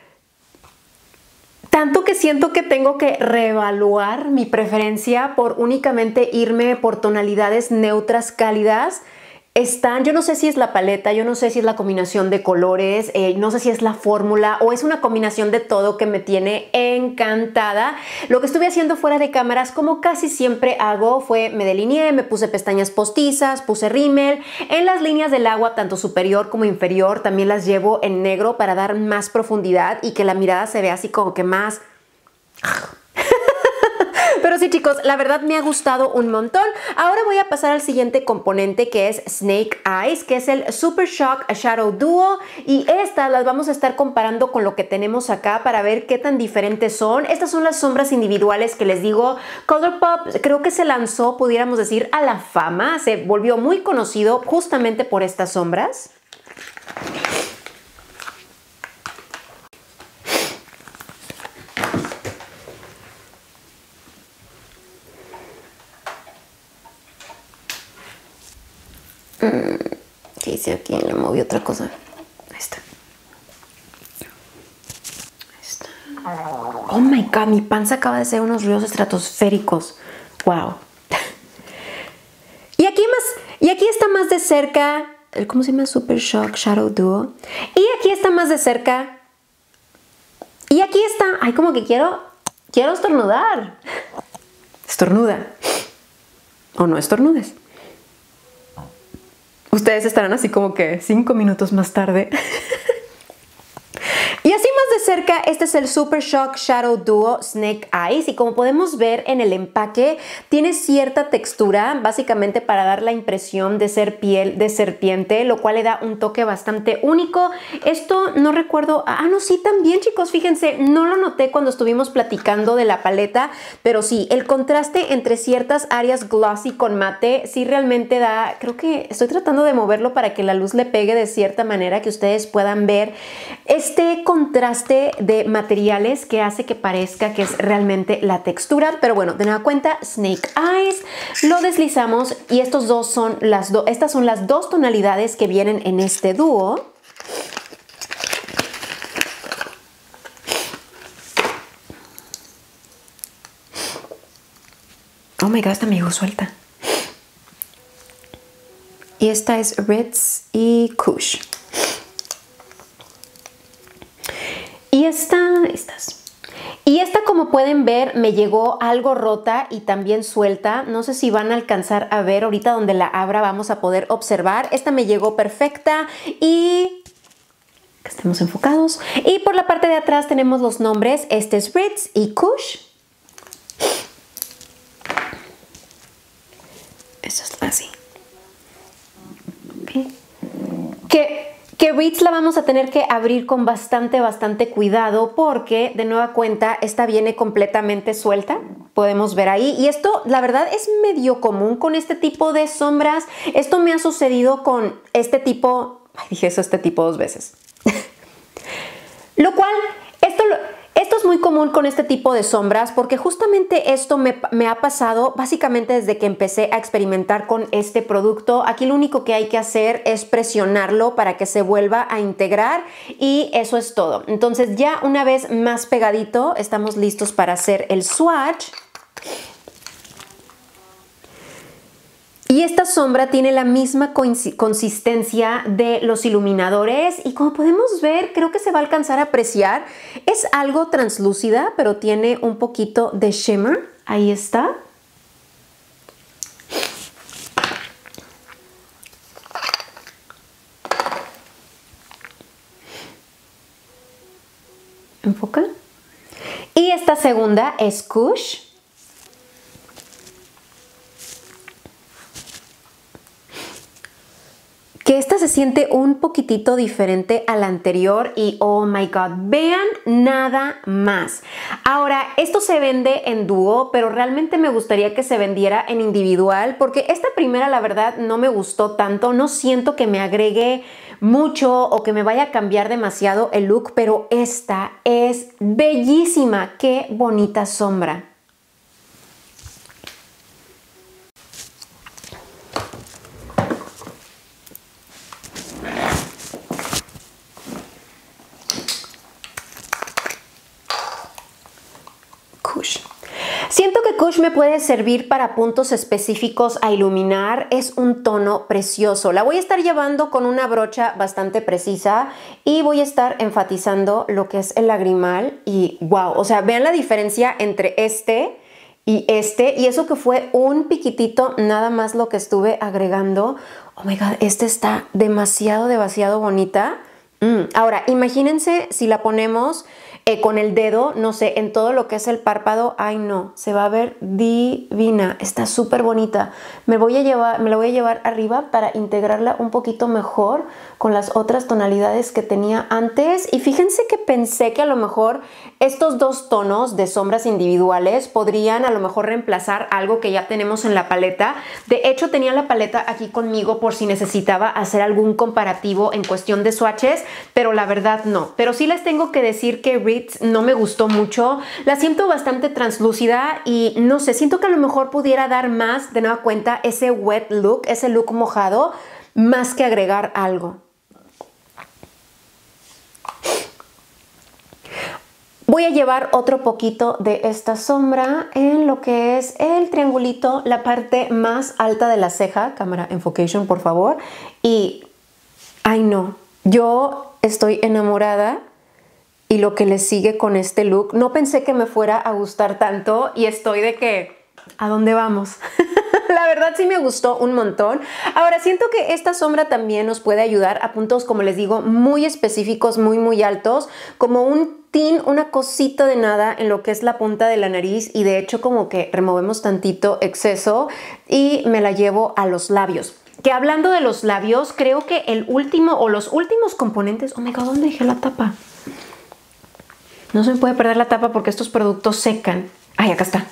Tanto que siento que tengo que reevaluar mi preferencia por únicamente irme por tonalidades neutras cálidas. Están, yo no sé si es la paleta, yo no sé si es la combinación de colores, eh, no sé si es la fórmula o es una combinación de todo que me tiene encantada. Lo que estuve haciendo fuera de cámaras, como casi siempre hago, fue me delineé, me puse pestañas postizas, puse rímel. En las líneas del agua, tanto superior como inferior, también las llevo en negro para dar más profundidad y que la mirada se vea así como que más... Pero sí, chicos, la verdad me ha gustado un montón. Ahora voy a pasar al siguiente componente, que es Snake Eyes, que es el Super Shock Shadow Duo. Y estas las vamos a estar comparando con lo que tenemos acá para ver qué tan diferentes son. Estas son las sombras individuales que les digo. ColourPop creo que se lanzó, pudiéramos decir, a la fama. Se volvió muy conocido justamente por estas sombras. ¿Qué hice aquí? Le moví otra cosa. Ahí está. Ahí está. Oh my God, mi panza acaba de hacer unos ruidos estratosféricos. Wow. Y aquí más, y aquí está más de cerca, el, ¿cómo se llama? Super Shock Shadow Duo. Y aquí está más de cerca. Y aquí está. Ay, como que quiero, quiero estornudar. Estornuda. O no estornudes. Ustedes estarán así como que cinco minutos más tarde. Y así más de cerca, este es el Super Shock Shadow Duo Snake Eyes. Y como podemos ver en el empaque, tiene cierta textura, básicamente para dar la impresión de ser piel de serpiente, lo cual le da un toque bastante único. Esto no recuerdo... Ah, no, sí, también, chicos, fíjense, no lo noté cuando estuvimos platicando de la paleta, pero sí, el contraste entre ciertas áreas glossy con mate sí realmente da... Creo que estoy tratando de moverlo para que la luz le pegue de cierta manera que ustedes puedan ver este contraste de materiales que hace que parezca que es realmente la textura. Pero bueno, de nueva cuenta, Snake Eyes, lo deslizamos y estos dos son las dos, estas son las dos tonalidades que vienen en este dúo. Oh my God, esta me llegó suelta. Y esta es Ritz y Kush. Y esta, estas. Y esta, como pueden ver, me llegó algo rota y también suelta. No sé si van a alcanzar a ver ahorita donde la abra, vamos a poder observar. Esta me llegó perfecta y... que estemos enfocados. Y por la parte de atrás tenemos los nombres. Este es Ritz y Kush. Eso es así. Okay. Que... que Ritz la vamos a tener que abrir con bastante, bastante cuidado porque de nueva cuenta esta viene completamente suelta. Podemos ver ahí. Y esto, la verdad, es medio común con este tipo de sombras. Esto me ha sucedido con este tipo... Ay, dije eso, este tipo dos veces. Lo cual, esto, esto es muy común con este tipo de sombras porque justamente esto me, me ha pasado básicamente desde que empecé a experimentar con este producto. Aquí lo único que hay que hacer es presionarlo para que se vuelva a integrar y eso es todo. Entonces ya una vez más pegadito, estamos listos para hacer el swatch. Y esta sombra tiene la misma consistencia de los iluminadores y como podemos ver, creo que se va a alcanzar a apreciar. Es algo translúcida, pero tiene un poquito de shimmer. Ahí está. Enfoca. Y esta segunda es Kush. Que esta se siente un poquitito diferente a la anterior y oh my god, vean nada más. Ahora, esto se vende en dúo, pero realmente me gustaría que se vendiera en individual porque esta primera la verdad no me gustó tanto, no siento que me agregue mucho o que me vaya a cambiar demasiado el look, pero esta es bellísima, qué bonita sombra. Kush. Siento que Kush me puede servir para puntos específicos a iluminar. Es un tono precioso. La voy a estar llevando con una brocha bastante precisa y voy a estar enfatizando lo que es el lagrimal. Y wow, o sea, vean la diferencia entre este y este. Y eso que fue un piquitito, nada más lo que estuve agregando. Oh my god, este está demasiado, demasiado bonita. Mm. Ahora, imagínense si la ponemos... Eh, con el dedo, no sé, en todo lo que es el párpado, ay no, se va a ver divina, está súper bonita. Me voy a llevar, me la voy a llevar arriba para integrarla un poquito mejor con las otras tonalidades que tenía antes. Y fíjense que pensé que a lo mejor estos dos tonos de sombras individuales podrían a lo mejor reemplazar algo que ya tenemos en la paleta. De hecho, tenía la paleta aquí conmigo por si necesitaba hacer algún comparativo en cuestión de swatches, pero la verdad no. Pero sí les tengo que decir que Ritz no me gustó mucho. La siento bastante translúcida y no sé, siento que a lo mejor pudiera dar más, de nueva cuenta, ese wet look, ese look mojado, más que agregar algo. Voy a llevar otro poquito de esta sombra en lo que es el triangulito, la parte más alta de la ceja. Cámara, enfocation, por favor. Y, ay no, yo estoy enamorada. Y lo que le sigue con este look, no pensé que me fuera a gustar tanto y estoy de que, ¿a dónde vamos? La verdad sí me gustó un montón. Ahora siento que esta sombra también nos puede ayudar a puntos, como les digo, muy específicos, muy muy altos, como un tin, una cosita de nada en lo que es la punta de la nariz y de hecho como que removemos tantito exceso y me la llevo a los labios. Que hablando de los labios, creo que el último o los últimos componentes... Oh my god, ¿dónde dejé la tapa? No se me puede perder la tapa porque estos productos secan. Ay, acá está.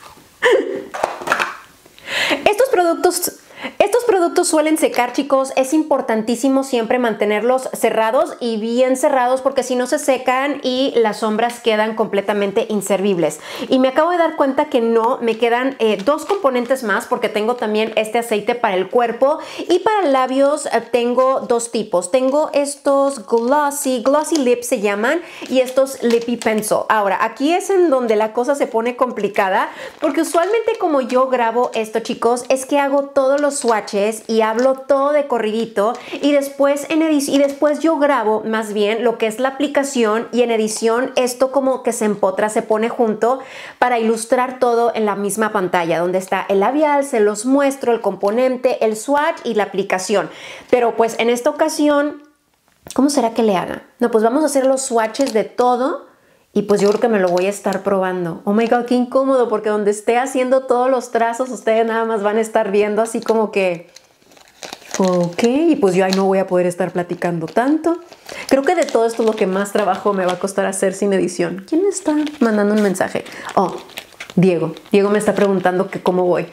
Estos productos... Estos productos suelen secar, chicos. Es importantísimo siempre mantenerlos cerrados y bien cerrados porque si no se secan y las sombras quedan completamente inservibles. Y me acabo de dar cuenta que no, me quedan eh, dos componentes más porque tengo también este aceite para el cuerpo y para labios eh, tengo dos tipos. Tengo estos glossy, glossy lips se llaman y estos lippy pencil. Ahora, aquí es en donde la cosa se pone complicada porque usualmente como yo grabo esto, chicos, es que hago todos los swatches y hablo todo de corridito y después en edición y después yo grabo más bien lo que es la aplicación y en edición esto como que se empotra, se pone junto para ilustrar todo en la misma pantalla donde está el labial, se los muestro, el componente, el swatch y la aplicación. Pero pues en esta ocasión, ¿cómo será que le haga? No, pues vamos a hacer los swatches de todo. Y pues yo creo que me lo voy a estar probando. Oh my god, qué incómodo, porque donde esté haciendo todos los trazos, ustedes nada más van a estar viendo así como que Ok, y pues yo ahí no voy a poder estar platicando tanto. Creo que de todo esto es lo que más trabajo me va a costar hacer sin edición. ¿Quién me está mandando un mensaje? Oh, Diego. Diego me está preguntando que cómo voy.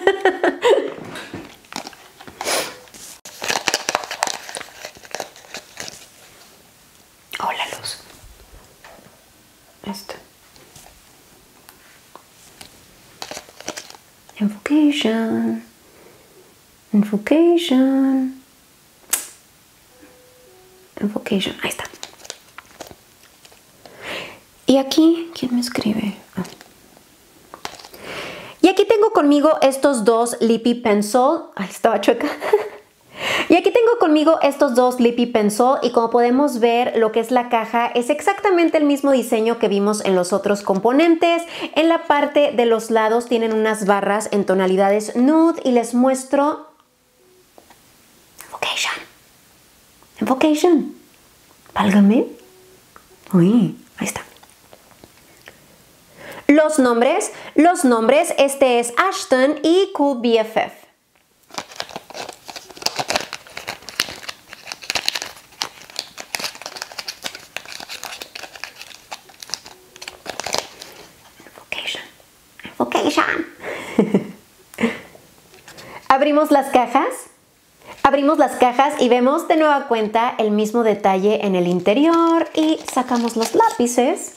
Hola, Luz. Esto. Enfocation. Enfocation. Enfocation. Ahí está. Y aquí, ¿quién me escribe? Oh. Y aquí tengo conmigo estos dos Lippy Pencil. Ay, estaba chueca. Y aquí tengo conmigo estos dos Lippy Pencil y como podemos ver lo que es la caja es exactamente el mismo diseño que vimos en los otros componentes. En la parte de los lados tienen unas barras en tonalidades nude y les muestro... Enfocation. Enfocation. Válgame. Uy, ahí está. Los nombres, los nombres, este es Ashton y Cool B F F. Enfocation. Abrimos las cajas. Abrimos las cajas y vemos de nueva cuenta el mismo detalle en el interior y sacamos los lápices.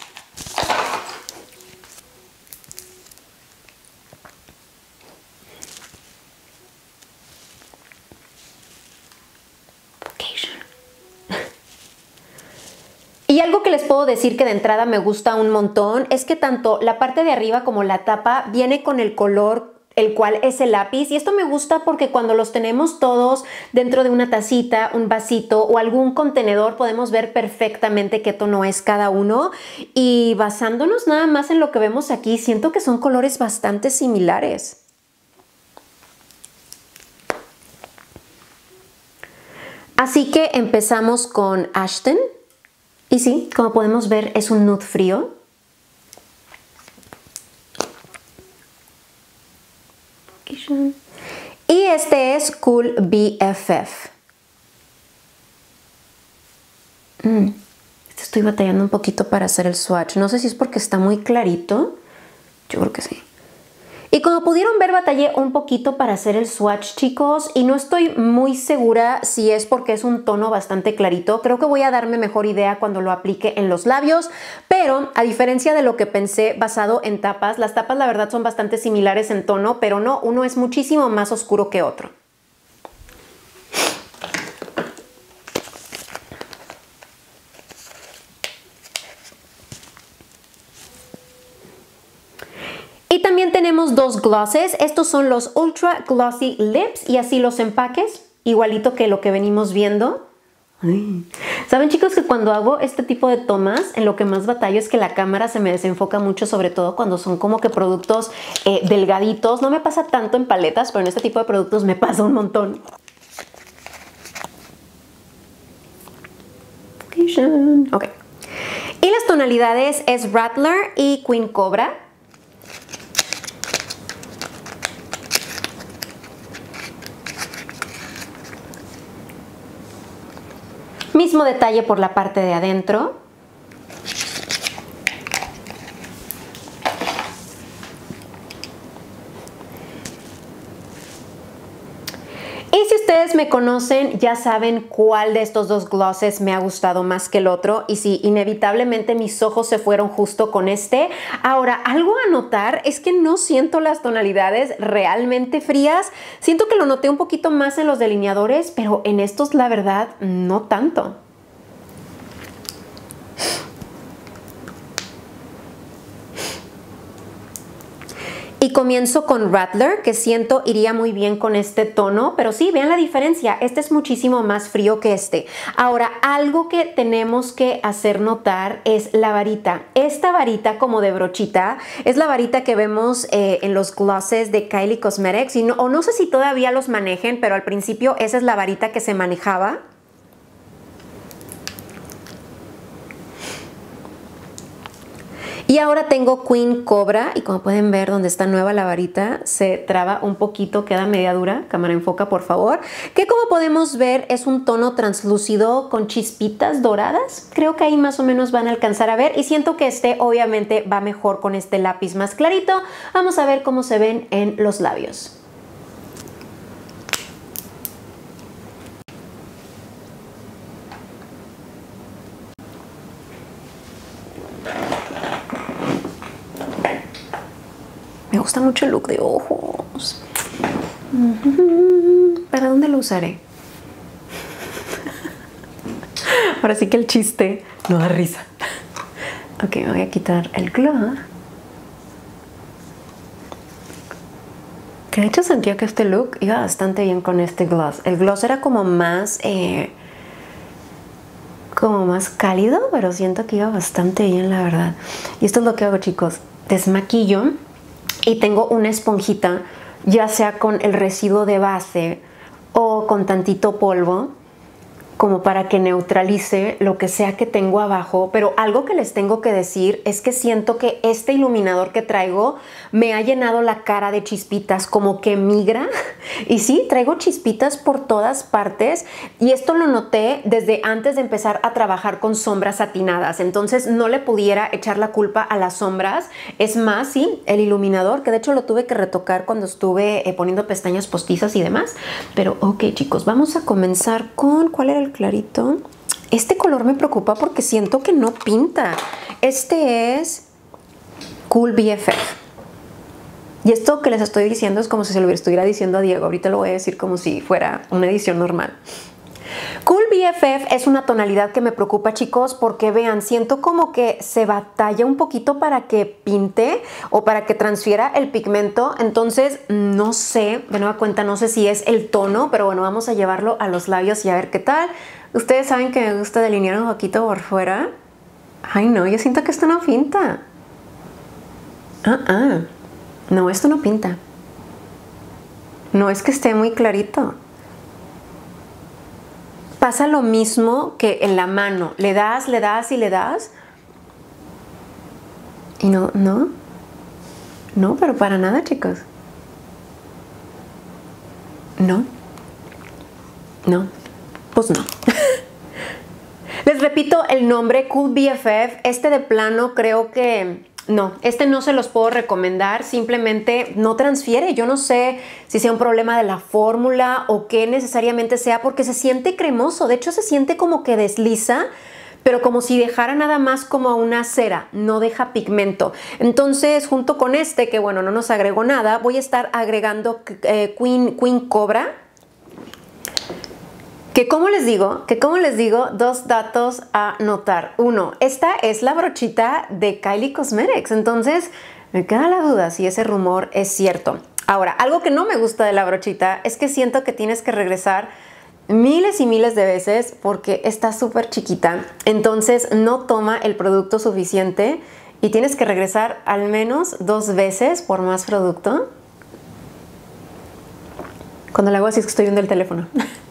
Y algo que les puedo decir que de entrada me gusta un montón es que tanto la parte de arriba como la tapa viene con el color el cual es el lápiz y esto me gusta porque cuando los tenemos todos dentro de una tacita, un vasito o algún contenedor podemos ver perfectamente qué tono es cada uno y basándonos nada más en lo que vemos aquí siento que son colores bastante similares. Así que empezamos con Ashton y sí, como podemos ver es un nude frío. Y este es Cool B F F. Mm, estoy batallando un poquito para hacer el swatch. No sé si es porque está muy clarito. Yo creo que sí. Y como pudieron ver, batallé un poquito para hacer el swatch, chicos, y no estoy muy segura si es porque es un tono bastante clarito. Creo que voy a darme mejor idea cuando lo aplique en los labios, pero a diferencia de lo que pensé basado en tapas, las tapas la verdad son bastante similares en tono, pero no, uno es muchísimo más oscuro que otro. Y también tenemos dos glosses. Estos son los Ultra Glossy Lips y así los empaques, igualito que lo que venimos viendo. Ay. Saben, chicos, que cuando hago este tipo de tomas, en lo que más batallo es que la cámara se me desenfoca mucho, sobre todo cuando son como que productos eh, delgaditos. No me pasa tanto en paletas, pero en este tipo de productos me pasa un montón. Ok. Y las tonalidades es Rattler y Queen Cobra. Mismo detalle por la parte de adentro. Y si ustedes me conocen, ya saben cuál de estos dos glosses me ha gustado más que el otro. Y sí, inevitablemente mis ojos se fueron justo con este. Ahora, algo a notar es que no siento las tonalidades realmente frías. Siento que lo noté un poquito más en los delineadores, pero en estos, la verdad, no tanto. Y comienzo con Rattler, que siento iría muy bien con este tono, pero sí, vean la diferencia, este es muchísimo más frío que este. Ahora, algo que tenemos que hacer notar es la varita. Esta varita como de brochita es la varita que vemos eh, en los glosses de Kylie Cosmetics, y no, o no sé si todavía los manejen, pero al principio esa es la varita que se manejaba. Y ahora tengo Queen Cobra y como pueden ver donde está nueva la varita se traba un poquito, queda media dura. Cámara enfoca por favor. Que como podemos ver es un tono translúcido con chispitas doradas. Creo que ahí más o menos van a alcanzar a ver y siento que este obviamente va mejor con este lápiz más clarito. Vamos a ver cómo se ven en los labios. Me gusta mucho el look de ojos. ¿Para dónde lo usaré? Ahora sí que el chiste no da risa. Ok, me voy a quitar el gloss. Que de hecho sentía que este look iba bastante bien con este gloss. El gloss era como más... Eh, como más cálido, pero siento que iba bastante bien, la verdad. Y esto es lo que hago, chicos. Desmaquillo. Y tengo una esponjita, ya sea con el residuo de base o con tantito polvo, como para que neutralice lo que sea que tengo abajo. Pero algo que les tengo que decir es que siento que este iluminador que traigo me ha llenado la cara de chispitas, como que migra. Y sí, traigo chispitas por todas partes y esto lo noté desde antes de empezar a trabajar con sombras satinadas. Entonces no le pudiera echar la culpa a las sombras. Es más, sí, el iluminador, que de hecho lo tuve que retocar cuando estuve eh, poniendo pestañas postizas y demás. Pero ok, chicos, vamos a comenzar con... ¿Cuál era el clarito? Este color me preocupa porque siento que no pinta. Este es Cool B F F. Y esto que les estoy diciendo es como si se lo estuviera diciendo a Diego. Ahorita lo voy a decir como si fuera una edición normal. Cool B F F es una tonalidad que me preocupa, chicos, porque vean, siento como que se batalla un poquito para que pinte o para que transfiera el pigmento. Entonces, no sé, de nueva cuenta, no sé si es el tono, pero bueno, vamos a llevarlo a los labios y a ver qué tal. Ustedes saben que me gusta delinear un poquito por fuera. Ay, no, yo siento que esto no pinta. Ah, ah. No, esto no pinta. No es que esté muy clarito. Pasa lo mismo que en la mano. Le das, le das y le das. Y no, no. No, pero para nada, chicos. No. No. Pues no. Les repito el nombre, Cool B F F. Este de plano creo que... No, este no se los puedo recomendar, simplemente no transfiere. Yo no sé si sea un problema de la fórmula o qué necesariamente sea, porque se siente cremoso. De hecho, se siente como que desliza, pero como si dejara nada más como una cera, no deja pigmento. Entonces, junto con este, que bueno, no nos agregó nada, voy a estar agregando eh, Queen, Queen Cobra. Que como les digo, que como les digo, dos datos a notar. Uno, esta es la brochita de Kylie Cosmetics, entonces me queda la duda si ese rumor es cierto. Ahora, algo que no me gusta de la brochita es que siento que tienes que regresar miles y miles de veces porque está súper chiquita, entonces no toma el producto suficiente y tienes que regresar al menos dos veces por más producto. Cuando lo hago así es que estoy viendo el teléfono.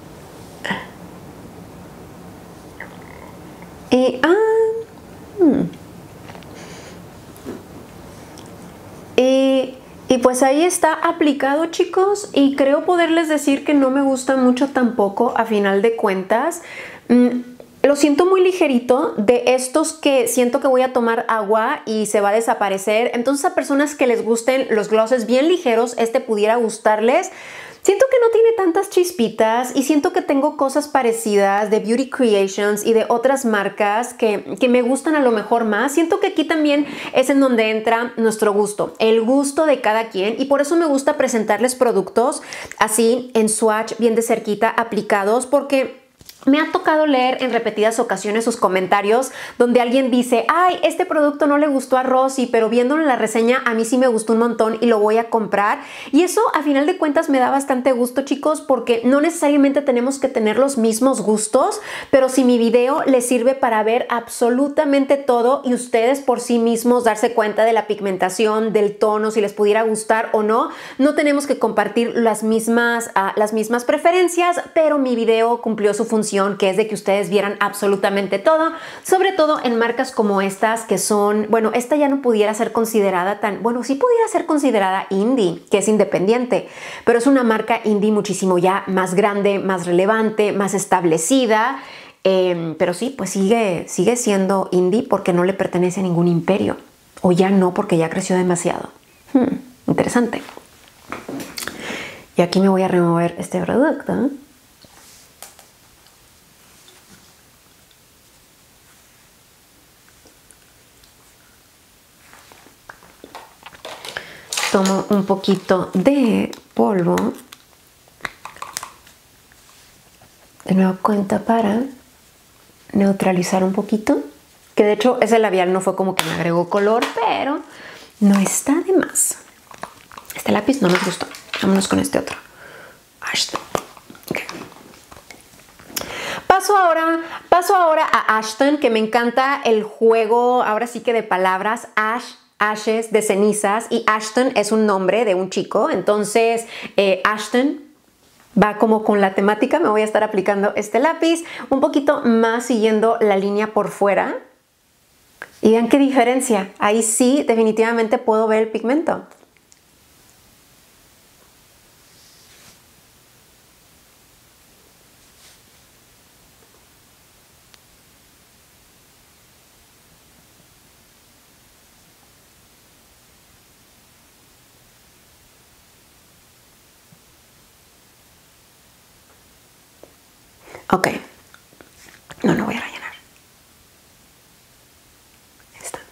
Y, ah, hmm. y, y pues ahí está aplicado, chicos, y creo poderles decir que no me gusta mucho tampoco a final de cuentas. Mm, lo siento muy ligerito, de estos que siento que voy a tomar agua y se va a desaparecer. Entonces a personas que les gusten los glosses bien ligeros, este pudiera gustarles. Siento que no tiene tantas chispitas y siento que tengo cosas parecidas de Beauty Creations y de otras marcas que, que me gustan a lo mejor más. Siento que aquí también es en donde entra nuestro gusto, el gusto de cada quien, y por eso me gusta presentarles productos así en swatch, bien de cerquita, aplicados, porque... me ha tocado leer en repetidas ocasiones sus comentarios donde alguien dice, ay, este producto no le gustó a Rosy, pero viéndolo en la reseña a mí sí me gustó un montón y lo voy a comprar. Y eso a final de cuentas me da bastante gusto, chicos, porque no necesariamente tenemos que tener los mismos gustos, pero si mi video les sirve para ver absolutamente todo y ustedes por sí mismos darse cuenta de la pigmentación, del tono, si les pudiera gustar o no, no tenemos que compartir las mismas, uh, las mismas preferencias, pero mi video cumplió su función intención, que es de que ustedes vieran absolutamente todo, sobre todo en marcas como estas que son, bueno, esta ya no pudiera ser considerada tan, bueno, sí pudiera ser considerada indie, que es independiente, pero es una marca indie muchísimo ya más grande, más relevante, más establecida, eh, pero sí, pues sigue, sigue siendo indie porque no le pertenece a ningún imperio, o ya no porque ya creció demasiado. Hmm, interesante. Y aquí me voy a remover este producto. Tomo un poquito de polvo. De nueva cuenta para neutralizar un poquito. Que de hecho ese labial no fue como que me agregó color, pero no está de más. Este lápiz no nos gustó. Vámonos con este otro. Ashton. Okay. Paso ahora, paso ahora a Ashton, que me encanta el juego, ahora sí que de palabras, Ash, Ashes, de cenizas, y Ashton es un nombre de un chico, entonces eh, Ashton va como con la temática. Me voy a estar aplicando este lápiz un poquito más siguiendo la línea por fuera. Y vean qué diferencia, ahí sí definitivamente puedo ver el pigmento. Ok, no, no voy a rellenar. Ahí está.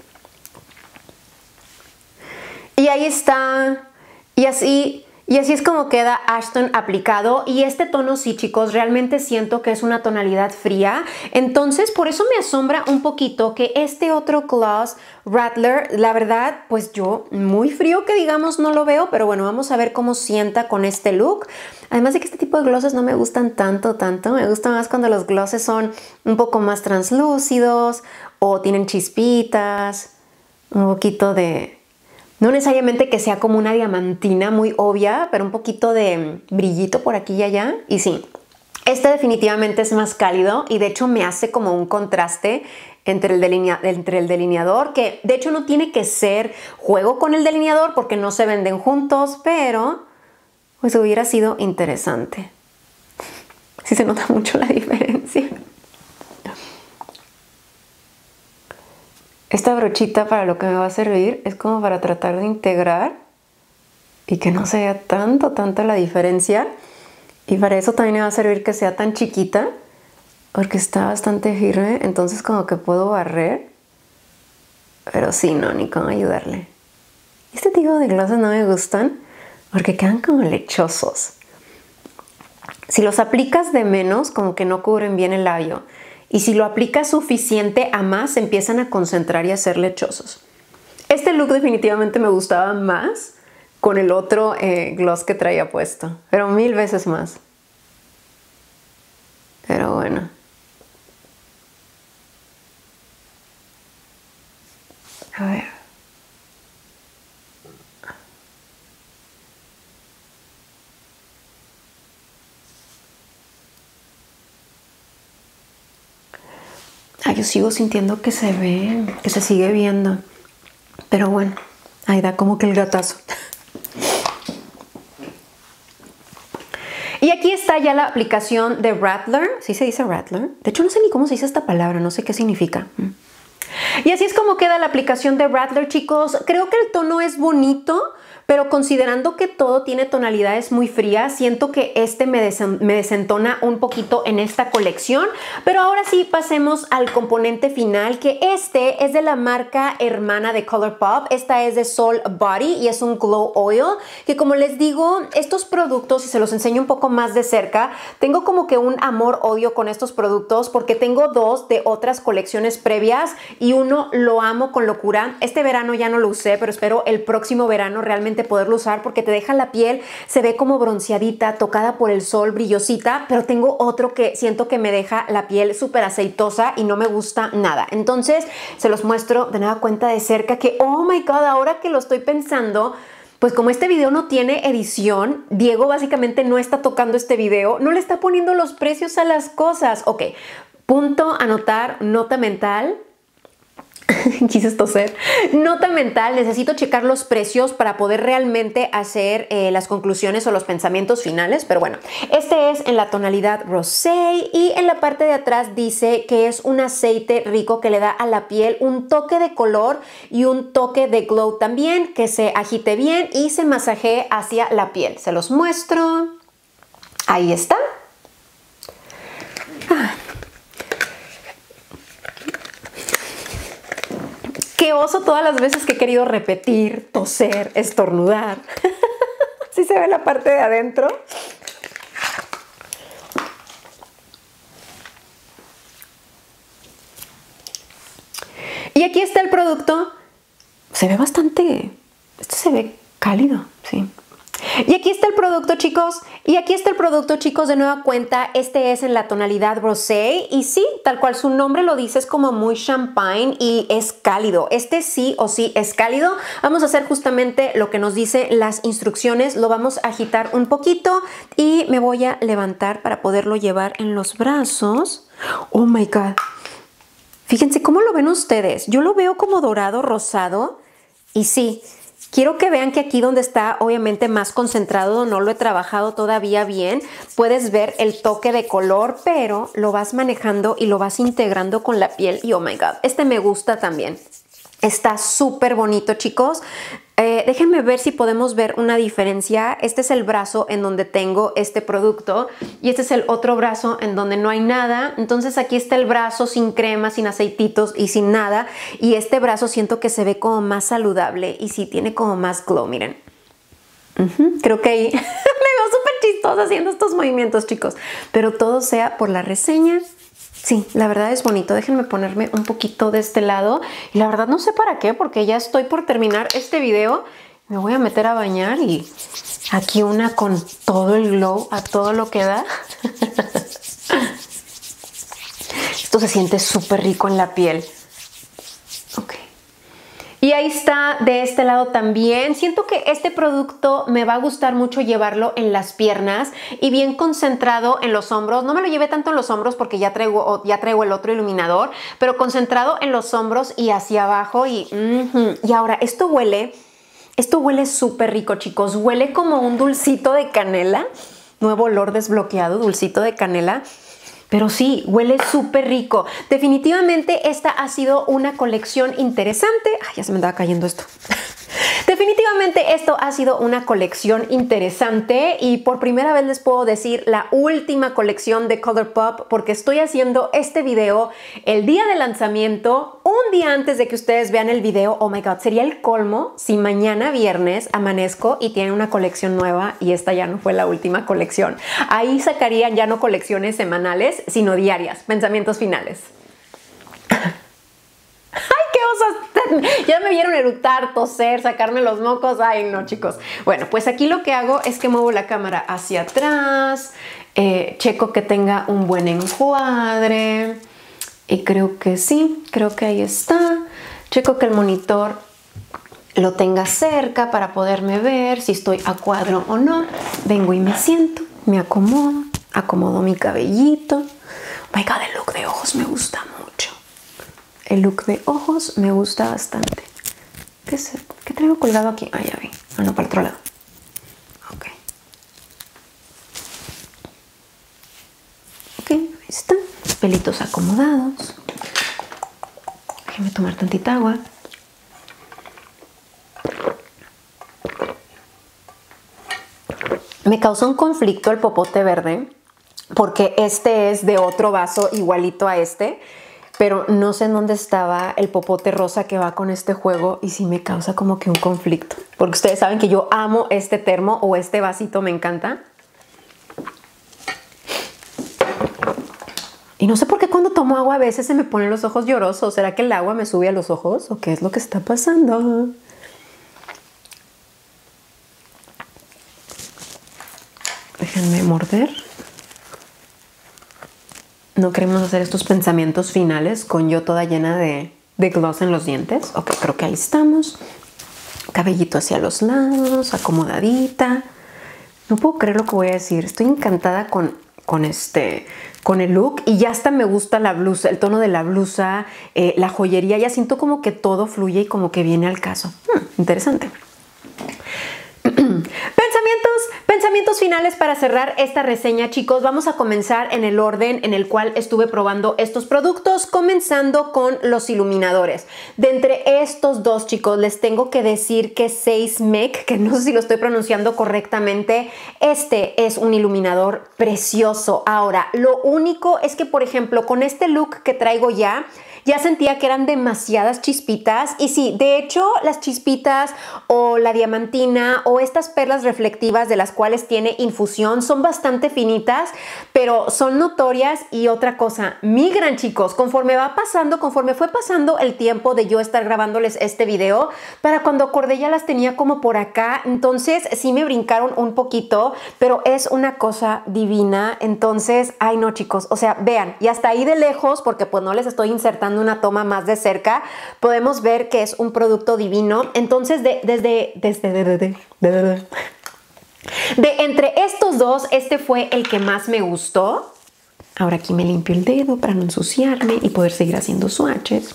Y ahí está. Y así, y así es como queda Ashton aplicado. Y este tono sí, chicos, realmente siento que es una tonalidad fría. Entonces, por eso me asombra un poquito que este otro gloss, Rattler, la verdad, pues yo muy frío que digamos no lo veo. Pero bueno, vamos a ver cómo sienta con este look. Además de que este tipo de glosses no me gustan tanto, tanto. Me gusta más cuando los glosses son un poco más translúcidos o tienen chispitas, un poquito de... No necesariamente que sea como una diamantina muy obvia, pero un poquito de brillito por aquí y allá. Y sí, este definitivamente es más cálido y de hecho me hace como un contraste entre el, delinea entre el delineador, que de hecho no tiene que ser juego con el delineador porque no se venden juntos, pero pues hubiera sido interesante. Sí se nota mucho la diferencia. Esta brochita para lo que me va a servir es como para tratar de integrar y que no se vea tanto, tanto la diferencia. Y para eso también me va a servir que sea tan chiquita porque está bastante firme, entonces como que puedo barrer. Pero sí, no, ni cómo ayudarle. Este tipo de glosses no me gustan porque quedan como lechosos. Si los aplicas de menos, como que no cubren bien el labio. Y si lo aplicas suficiente a más, se empiezan a concentrar y a ser lechosos. Este look definitivamente me gustaba más con el otro eh, gloss que traía puesto. Pero mil veces más. Pero bueno. A ver. Ah, yo sigo sintiendo que se ve, que se sigue viendo. Pero bueno, ahí da como que el gatazo. Y aquí está ya la aplicación de Rattler. ¿Sí se dice Rattler? De hecho, no sé ni cómo se dice esta palabra, no sé qué significa. Y así es como queda la aplicación de Rattler, chicos. Creo que el tono es bonito, pero considerando que todo tiene tonalidades muy frías, siento que este me, desen me desentona un poquito en esta colección. Pero ahora sí pasemos al componente final, que este es de la marca hermana de ColourPop. Esta es de Sol Body y es un Glow Oil, que como les digo, estos productos, si se los enseño un poco más de cerca, tengo como que un amor-odio con estos productos porque tengo dos de otras colecciones previas y uno lo amo con locura. Este verano ya no lo usé, pero espero el próximo verano realmente poderlo usar porque te deja la piel, se ve como bronceadita, tocada por el sol, brillosita, pero tengo otro que siento que me deja la piel súper aceitosa y no me gusta nada. Entonces se los muestro de nueva cuenta de cerca que, oh my god, ahora que lo estoy pensando, pues como este video no tiene edición, Diego básicamente no está tocando este video, no le está poniendo los precios a las cosas. Ok, punto, anotar, nota mental. Quise toser. Nota mental, necesito checar los precios para poder realmente hacer eh, las conclusiones o los pensamientos finales, pero bueno, este es en la tonalidad rosé y en la parte de atrás dice que es un aceite rico que le da a la piel un toque de color y un toque de glow también, que se agite bien y se masajee hacia la piel. Se los muestro. Ahí está. Ah. Qué oso todas las veces que he querido repetir, toser, estornudar. ¿Sí se ve la parte de adentro? Y aquí está el producto. Se ve bastante... Este se ve cálido, sí. Y aquí está el producto, chicos. Y aquí está el producto, chicos, de nueva cuenta. Este es en la tonalidad rosé. Y sí, tal cual su nombre lo dice, es como muy champagne y es cálido. Este sí o sí es cálido. Vamos a hacer justamente lo que nos dice las instrucciones. Lo vamos a agitar un poquito y me voy a levantar para poderlo llevar en los brazos. Oh my God. Fíjense cómo lo ven ustedes. Yo lo veo como dorado, rosado. Y sí, quiero que vean que aquí donde está obviamente más concentrado, no lo he trabajado todavía bien, puedes ver el toque de color, pero lo vas manejando y lo vas integrando con la piel y oh my God, este me gusta también. Está súper bonito, chicos. Eh, déjenme ver si podemos ver una diferencia. Este es el brazo en donde tengo este producto y este es el otro brazo en donde no hay nada. Entonces aquí está el brazo sin crema, sin aceititos y sin nada. Y este brazo siento que se ve como más saludable y sí tiene como más glow, miren. Uh-huh. Creo que ahí me veo súper chistosa haciendo estos movimientos, chicos. Pero todo sea por la reseña. Sí, la verdad es bonito. Déjenme ponerme un poquito de este lado. Y la verdad no sé para qué, porque ya estoy por terminar este video. Me voy a meter a bañar y aquí una con todo el glow, a todo lo que da. Esto se siente súper rico en la piel. Ok. Y ahí está de este lado también. Siento que este producto me va a gustar mucho llevarlo en las piernas y bien concentrado en los hombros. No me lo llevé tanto en los hombros porque ya traigo, ya traigo el otro iluminador, pero concentrado en los hombros y hacia abajo. Y, uh-huh. Y ahora, esto huele, esto huele súper rico, chicos. Huele como un dulcito de canela. Nuevo olor desbloqueado, dulcito de canela. Pero sí, huele súper rico. Definitivamente esta ha sido una colección interesante. Ay, ya se me andaba cayendo esto. Definitivamente esto ha sido una colección interesante y por primera vez les puedo decir la última colección de ColourPop porque estoy haciendo este video el día de lanzamiento, un día antes de que ustedes vean el video. Oh my God, sería el colmo si mañana viernes amanezco y tienen una colección nueva y esta ya no fue la última colección. Ahí sacarían ya no colecciones semanales, sino diarias, pensamientos finales. Ya me vieron eructar, toser, sacarme los mocos. Ay, no, chicos. Bueno, pues aquí lo que hago es que muevo la cámara hacia atrás, eh, checo que tenga un buen encuadre y creo que sí, creo que ahí está. Checo que el monitor lo tenga cerca para poderme ver si estoy a cuadro o no. Vengo y me siento, me acomodo, acomodo mi cabellito. Oh my God, el look de ojos me gusta mucho. El look de ojos me gusta bastante. ¿Qué, es? ¿Qué traigo colgado aquí? Ah, ya vi. Ah, no, para el otro lado. Ok. Ok, ahí está. Pelitos acomodados. Déjame tomar tantita agua. Me causó un conflicto el popote verde porque este es de otro vaso igualito a este. Pero no sé en dónde estaba el popote rosa que va con este juego y sí me causa como que un conflicto. Porque ustedes saben que yo amo este termo o este vasito, me encanta. Y no sé por qué cuando tomo agua a veces se me ponen los ojos llorosos. ¿Será que el agua me sube a los ojos o qué es lo que está pasando? Déjenme morder. No queremos hacer estos pensamientos finales con yo toda llena de, de gloss en los dientes. Ok, creo que ahí estamos. Cabellito hacia los lados, acomodadita. No puedo creer lo que voy a decir. Estoy encantada con, con, este, con el look y ya hasta me gusta la blusa, el tono de la blusa, eh, la joyería. Ya siento como que todo fluye y como que viene al caso. Hmm, interesante. Pensamientos, pensamientos finales para cerrar esta reseña, chicos. Vamos a comenzar en el orden en el cual estuve probando estos productos, comenzando con los iluminadores. De entre estos dos, chicos, les tengo que decir que Seismic, que no sé si lo estoy pronunciando correctamente, este es un iluminador precioso. Ahora, lo único es que, por ejemplo, con este look que traigo ya, ya sentía que eran demasiadas chispitas y sí, de hecho las chispitas o la diamantina o estas perlas reflectivas de las cuales tiene infusión son bastante finitas, pero son notorias. Y otra cosa, migran, chicos, conforme va pasando, conforme fue pasando el tiempo de yo estar grabándoles este video, para cuando acordé ya las tenía como por acá, entonces sí me brincaron un poquito, pero es una cosa divina. Entonces, ay no, chicos, o sea, vean, y hasta ahí de lejos, porque pues no les estoy insertando una toma más de cerca, podemos ver que es un producto divino. Entonces, de, desde, desde, de, de, de, de, de, de entre estos dos, este fue el que más me gustó. Ahora aquí me limpio el dedo para no ensuciarme y poder seguir haciendo swatches.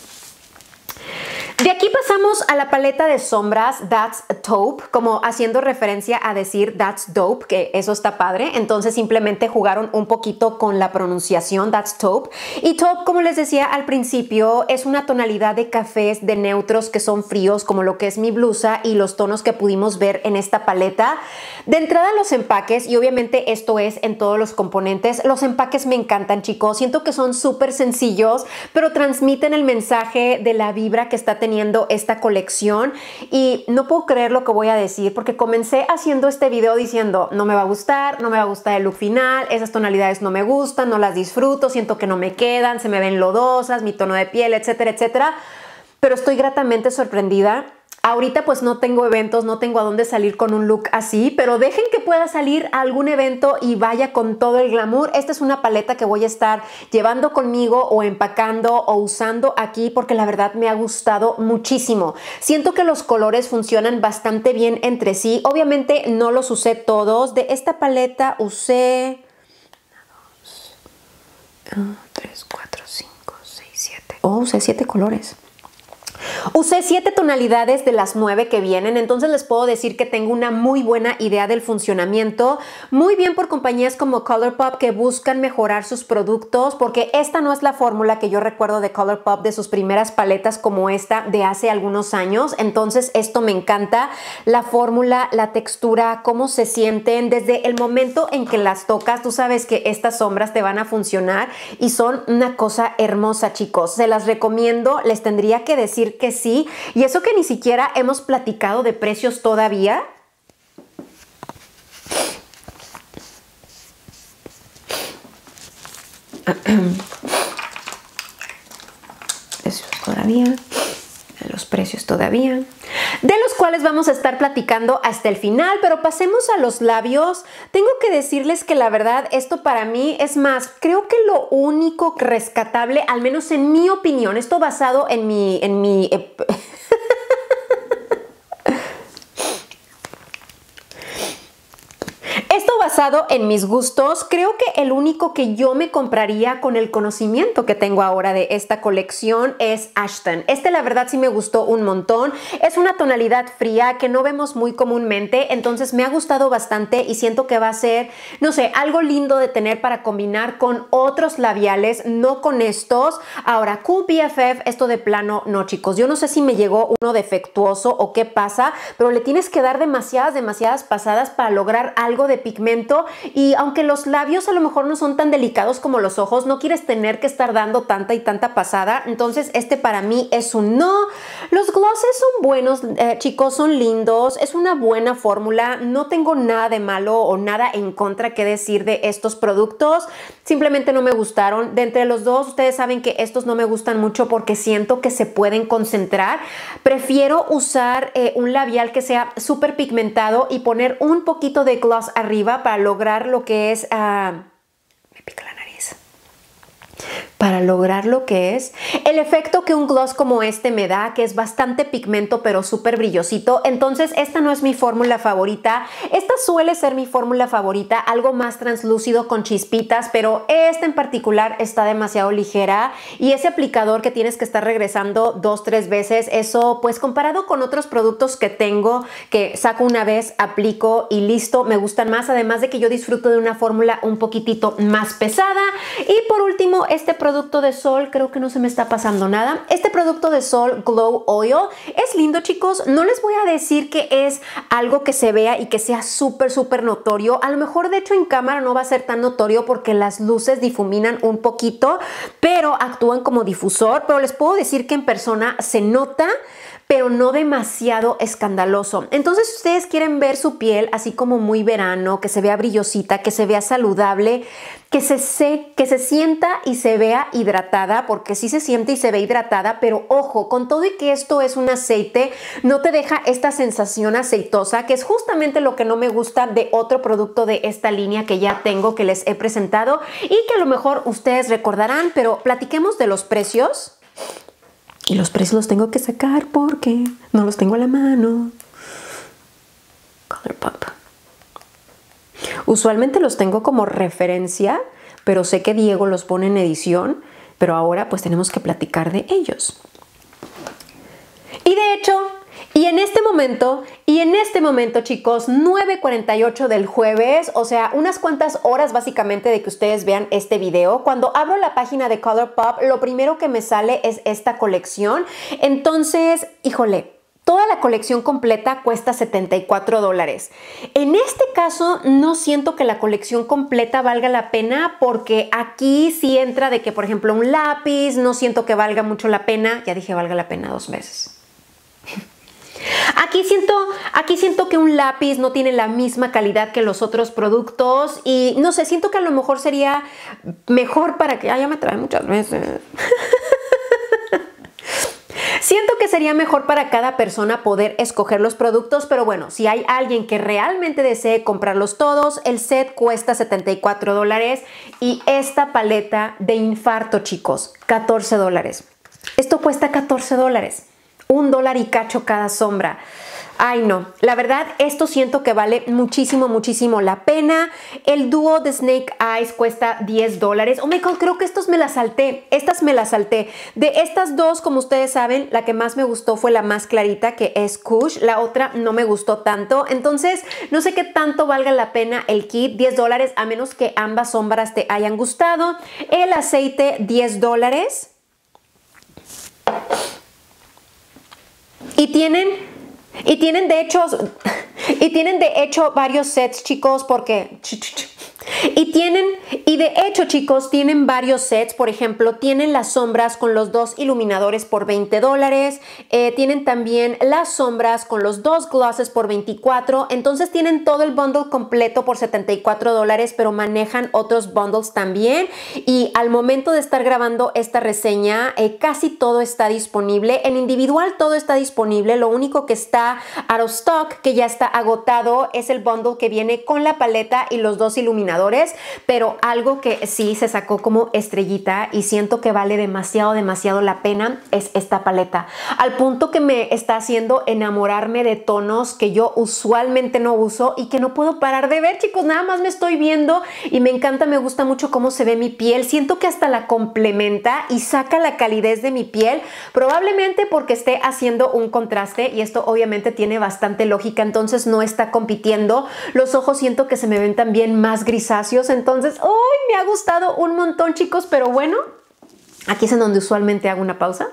De aquí pasamos a la paleta de sombras That's Taupe, como haciendo referencia a decir That's Dope, que eso está padre. Entonces simplemente jugaron un poquito con la pronunciación That's Taupe. Y taupe, como les decía al principio, es una tonalidad de cafés, de neutros que son fríos, como lo que es mi blusa y los tonos que pudimos ver en esta paleta. De entrada, los empaques, y obviamente esto es en todos los componentes. Los empaques me encantan, chicos. Siento que son súper sencillos, pero transmiten el mensaje de la vibra que está teniendo teniendo esta colección. Y no puedo creer lo que voy a decir, porque comencé haciendo este video diciendo no me va a gustar, no me va a gustar el look final, esas tonalidades no me gustan, no las disfruto, siento que no me quedan, se me ven lodosas, mi tono de piel, etcétera, etcétera. Pero estoy gratamente sorprendida. Ahorita pues no tengo eventos, no tengo a dónde salir con un look así, pero dejen que pueda salir a algún evento y vaya con todo el glamour. Esta es una paleta que voy a estar llevando conmigo o empacando o usando aquí, porque la verdad me ha gustado muchísimo. Siento que los colores funcionan bastante bien entre sí. Obviamente no los usé todos. De esta paleta usé tres, cuatro, cinco, seis, siete. Oh, usé siete colores. Usé siete tonalidades de las nueve que vienen, entonces les puedo decir que tengo una muy buena idea del funcionamiento. Muy bien por compañías como ColourPop, que buscan mejorar sus productos, porque esta no es la fórmula que yo recuerdo de ColourPop de sus primeras paletas como esta de hace algunos años. Entonces esto me encanta, la fórmula, la textura, cómo se sienten desde el momento en que las tocas. Tú sabes que estas sombras te van a funcionar y son una cosa hermosa, chicos. Se las recomiendo, les tendría que decir que sí, y eso que ni siquiera hemos platicado de precios todavía. Precios todavía, los precios todavía, de los cuales vamos a estar platicando hasta el final. Pero pasemos a los labios. Tengo que decirles que la verdad esto para mí es más, creo que lo único rescatable, al menos en mi opinión, esto basado en mi, en mi eh, Esto basado en mis gustos, creo que el único que yo me compraría con el conocimiento que tengo ahora de esta colección es Ashton. Este la verdad sí me gustó un montón. Es una tonalidad fría que no vemos muy comúnmente, entonces me ha gustado bastante y siento que va a ser, no sé, algo lindo de tener para combinar con otros labiales, no con estos. Ahora, Cool B F F, esto de plano, no, chicos. Yo no sé si me llegó uno defectuoso o qué pasa, pero le tienes que dar demasiadas, demasiadas pasadas para lograr algo de pigmento. Y aunque los labios a lo mejor no son tan delicados como los ojos, no quieres tener que estar dando tanta y tanta pasada. Entonces este para mí es un no. Los glosses son buenos, eh, chicos, son lindos, es una buena fórmula. No tengo nada de malo o nada en contra que decir de estos productos. Simplemente no me gustaron. De entre los dos, ustedes saben que estos no me gustan mucho porque siento que se pueden concentrar. Prefiero usar eh, un labial que sea súper pigmentado y poner un poquito de gloss arriba para lograr lo que es... Uh, me pica la nariz. Para para lograr lo que es el efecto que un gloss como este me da, que es bastante pigmento pero súper brillosito. Entonces esta no es mi fórmula favorita, esta suele ser mi fórmula favorita, algo más translúcido con chispitas, pero esta en particular está demasiado ligera y ese aplicador que tienes que estar regresando dos, tres veces, eso pues comparado con otros productos que tengo, que saco una vez, aplico y listo, me gustan más, además de que yo disfruto de una fórmula un poquitito más pesada. Y por último, este producto producto de sol, creo que no se me está pasando nada. Este producto de sol Glow Oil es lindo, chicos. No les voy a decir que es algo que se vea y que sea súper, súper notorio. A lo mejor, de hecho, en cámara no va a ser tan notorio porque las luces difuminan un poquito, pero actúan como difusor. Pero les puedo decir que en persona se nota, pero no demasiado escandaloso. Entonces, si ustedes quieren ver su piel así como muy verano, que se vea brillosita, que se vea saludable, que se, se, que se sienta y se vea hidratada, porque sí se siente y se ve hidratada, pero ojo, con todo y que esto es un aceite, no te deja esta sensación aceitosa, que es justamente lo que no me gusta de otro producto de esta línea que ya tengo, que les he presentado y que a lo mejor ustedes recordarán, pero platiquemos de los precios. Y los precios los tengo que sacar porque no los tengo a la mano. ColourPop. Usualmente los tengo como referencia, pero sé que Diego los pone en edición, pero ahora pues tenemos que platicar de ellos. Y de hecho, y en este momento, y en este momento, chicos, nueve cuarenta y ocho del jueves, o sea, unas cuantas horas básicamente de que ustedes vean este video. Cuando abro la página de ColourPop, lo primero que me sale es esta colección. Entonces, híjole, toda la colección completa cuesta setenta y cuatro dólares. En este caso, no siento que la colección completa valga la pena porque aquí sí entra de que, por ejemplo, un lápiz, no siento que valga mucho la pena. Ya dije valga la pena dos veces. Aquí siento, aquí siento que un lápiz no tiene la misma calidad que los otros productos y no sé, siento que a lo mejor sería mejor para que... Ah, ya me trae muchas veces. Siento que sería mejor para cada persona poder escoger los productos, pero bueno, si hay alguien que realmente desee comprarlos todos, el set cuesta setenta y cuatro dólares y esta paleta de infarto, chicos, catorce dólares. Esto cuesta catorce dólares. Un dólar y cacho cada sombra. Ay, no. La verdad, esto siento que vale muchísimo, muchísimo la pena. El dúo de Snake Eyes cuesta diez dólares. Oh my God, creo que estos me las salté. Estas me las salté. De estas dos, como ustedes saben, la que más me gustó fue la más clarita, que es Kush. La otra no me gustó tanto. Entonces, no sé qué tanto valga la pena el kit. diez dólares, a menos que ambas sombras te hayan gustado. El aceite, diez dólares. Y tienen, y tienen de hecho, y tienen de hecho varios sets, chicos, porque... Y tienen, y de hecho, chicos, tienen varios sets. Por ejemplo, tienen las sombras con los dos iluminadores por veinte dólares. Eh, tienen también las sombras con los dos glosses por veinticuatro. Entonces tienen todo el bundle completo por setenta y cuatro dólares, pero manejan otros bundles también. Y al momento de estar grabando esta reseña, eh, casi todo está disponible. En individual todo está disponible. Lo único que está out of stock, que ya está agotado, es el bundle que viene con la paleta y los dos iluminadores. Pero algo que sí se sacó como estrellita y siento que vale demasiado, demasiado la pena es esta paleta. Al punto que me está haciendo enamorarme de tonos que yo usualmente no uso y que no puedo parar de ver, chicos. Nada más me estoy viendo y me encanta, me gusta mucho cómo se ve mi piel. Siento que hasta la complementa y saca la calidez de mi piel, probablemente porque esté haciendo un contraste y esto obviamente tiene bastante lógica, entonces no está compitiendo. Los ojos siento que se me ven también más grises. Entonces, ¡uy! Me ha gustado un montón, chicos, pero bueno, aquí es en donde usualmente hago una pausa.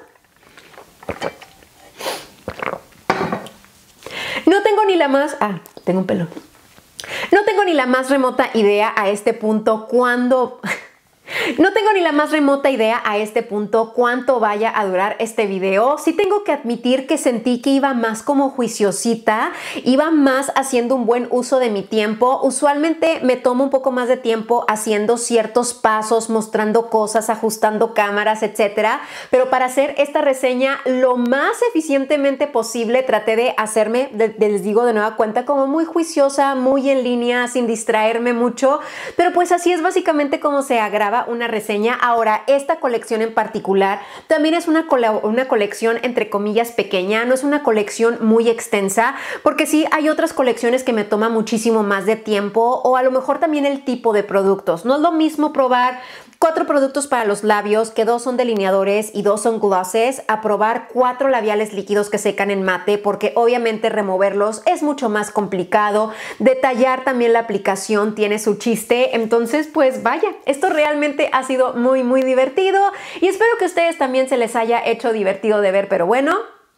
No tengo ni la más... Ah, tengo un pelo. No tengo ni la más remota idea a este punto cuándo... No tengo ni la más remota idea a este punto cuánto vaya a durar este video. Sí tengo que admitir que sentí que iba más como juiciosita, iba más haciendo un buen uso de mi tiempo. Usualmente me tomo un poco más de tiempo haciendo ciertos pasos, mostrando cosas, ajustando cámaras, etcétera. Pero para hacer esta reseña lo más eficientemente posible traté de hacerme, de, de, les digo de nueva cuenta, como muy juiciosa, muy en línea, sin distraerme mucho. Pero pues así es básicamente como se graba una reseña. Ahora, esta colección en particular también es una, cole una colección entre comillas pequeña, no es una colección muy extensa, porque sí hay otras colecciones que me toman muchísimo más de tiempo, o a lo mejor también el tipo de productos. No es lo mismo probar cuatro productos para los labios, que dos son delineadores y dos son glosses, a probar cuatro labiales líquidos que secan en mate, porque obviamente removerlos es mucho más complicado. Detallar también la aplicación tiene su chiste. Entonces, pues vaya, esto realmente ha sido muy, muy divertido y espero que a ustedes también se les haya hecho divertido de ver, pero bueno.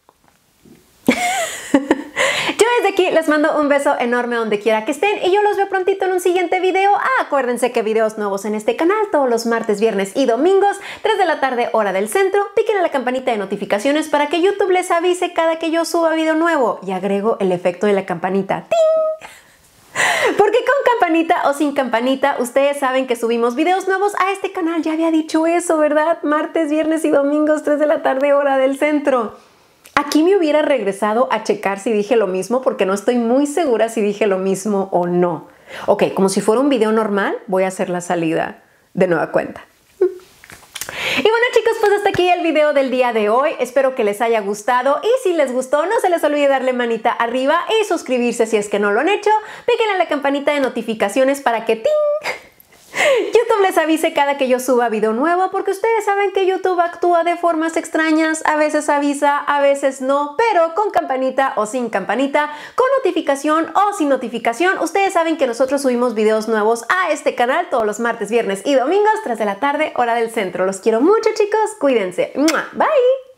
Yo desde aquí les mando un beso enorme donde quiera que estén y yo los veo prontito en un siguiente video. Ah, acuérdense que videos nuevos en este canal todos los martes, viernes y domingos, tres de la tarde, hora del centro. Piquen a la campanita de notificaciones para que YouTube les avise cada que yo suba video nuevo y agrego el efecto de la campanita. ¡Ting! Porque con campanita o sin campanita, ustedes saben que subimos videos nuevos a este canal. Ya había dicho eso, ¿verdad? Martes, viernes y domingos, tres de la tarde, hora del centro. Aquí me hubiera regresado a checar si dije lo mismo, porque no estoy muy segura si dije lo mismo o no. Ok, como si fuera un video normal, voy a hacer la salida de nueva cuenta. Y bueno, chicos, pues hasta aquí el video del día de hoy. Espero que les haya gustado y si les gustó, no se les olvide darle manita arriba y suscribirse si es que no lo han hecho. Piquen a la campanita de notificaciones para que ¡ting! YouTube les avise cada que yo suba video nuevo, porque ustedes saben que YouTube actúa de formas extrañas, a veces avisa, a veces no, pero con campanita o sin campanita, con notificación o sin notificación, ustedes saben que nosotros subimos videos nuevos a este canal todos los martes, viernes y domingos, tres de la tarde, hora del centro. Los quiero mucho, chicos, cuídense. Bye.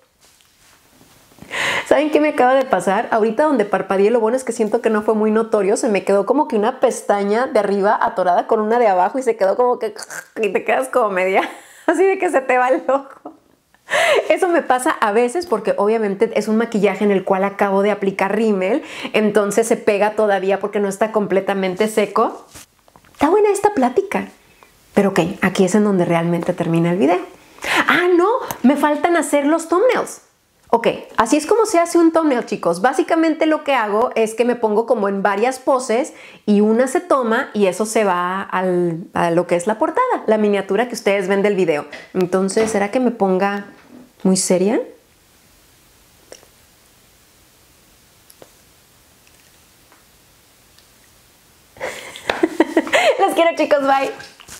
¿Saben qué me acaba de pasar? Ahorita donde parpadeé, lo bueno es que siento que no fue muy notorio, se me quedó como que una pestaña de arriba atorada con una de abajo y se quedó como que y te quedas como media, así de que se te va el ojo. Eso me pasa a veces porque obviamente es un maquillaje en el cual acabo de aplicar rímel, entonces se pega todavía porque no está completamente seco. Está buena esta plática, pero ok, aquí es en donde realmente termina el video. Ah, no, me faltan hacer los thumbnails. Ok, así es como se hace un thumbnail, chicos. Básicamente lo que hago es que me pongo como en varias poses y una se toma y eso se va al, a lo que es la portada, la miniatura que ustedes ven del video. Entonces, ¿será que me ponga muy seria? Los quiero, chicos, bye.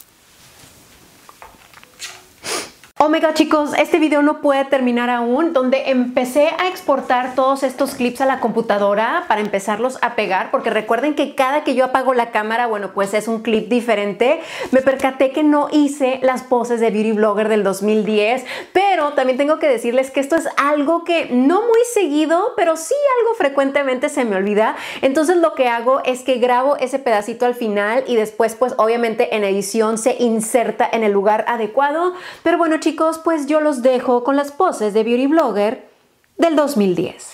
Oh my god, chicos, este video no puede terminar aún, donde empecé a exportar todos estos clips a la computadora para empezarlos a pegar, porque recuerden que cada que yo apago la cámara, bueno, pues es un clip diferente. Me percaté que no hice las poses de Beauty Blogger del dos mil diez, pero también tengo que decirles que esto es algo que no muy seguido, pero sí algo frecuentemente se me olvida. Entonces lo que hago es que grabo ese pedacito al final y después pues obviamente en edición se inserta en el lugar adecuado. Pero bueno, chicos, Chicos, pues yo los dejo con las poses de Beauty Blogger del dos mil diez.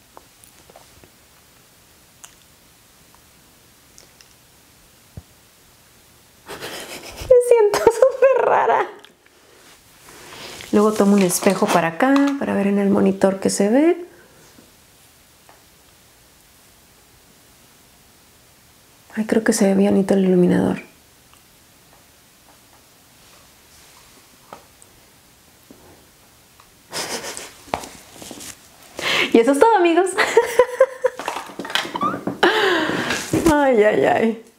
Me siento súper rara. Luego tomo un espejo para acá, para ver en el monitor que se ve. Ay, creo que se ve bien bonito el iluminador. Y eso es todo, amigos. Ay, ay, ay.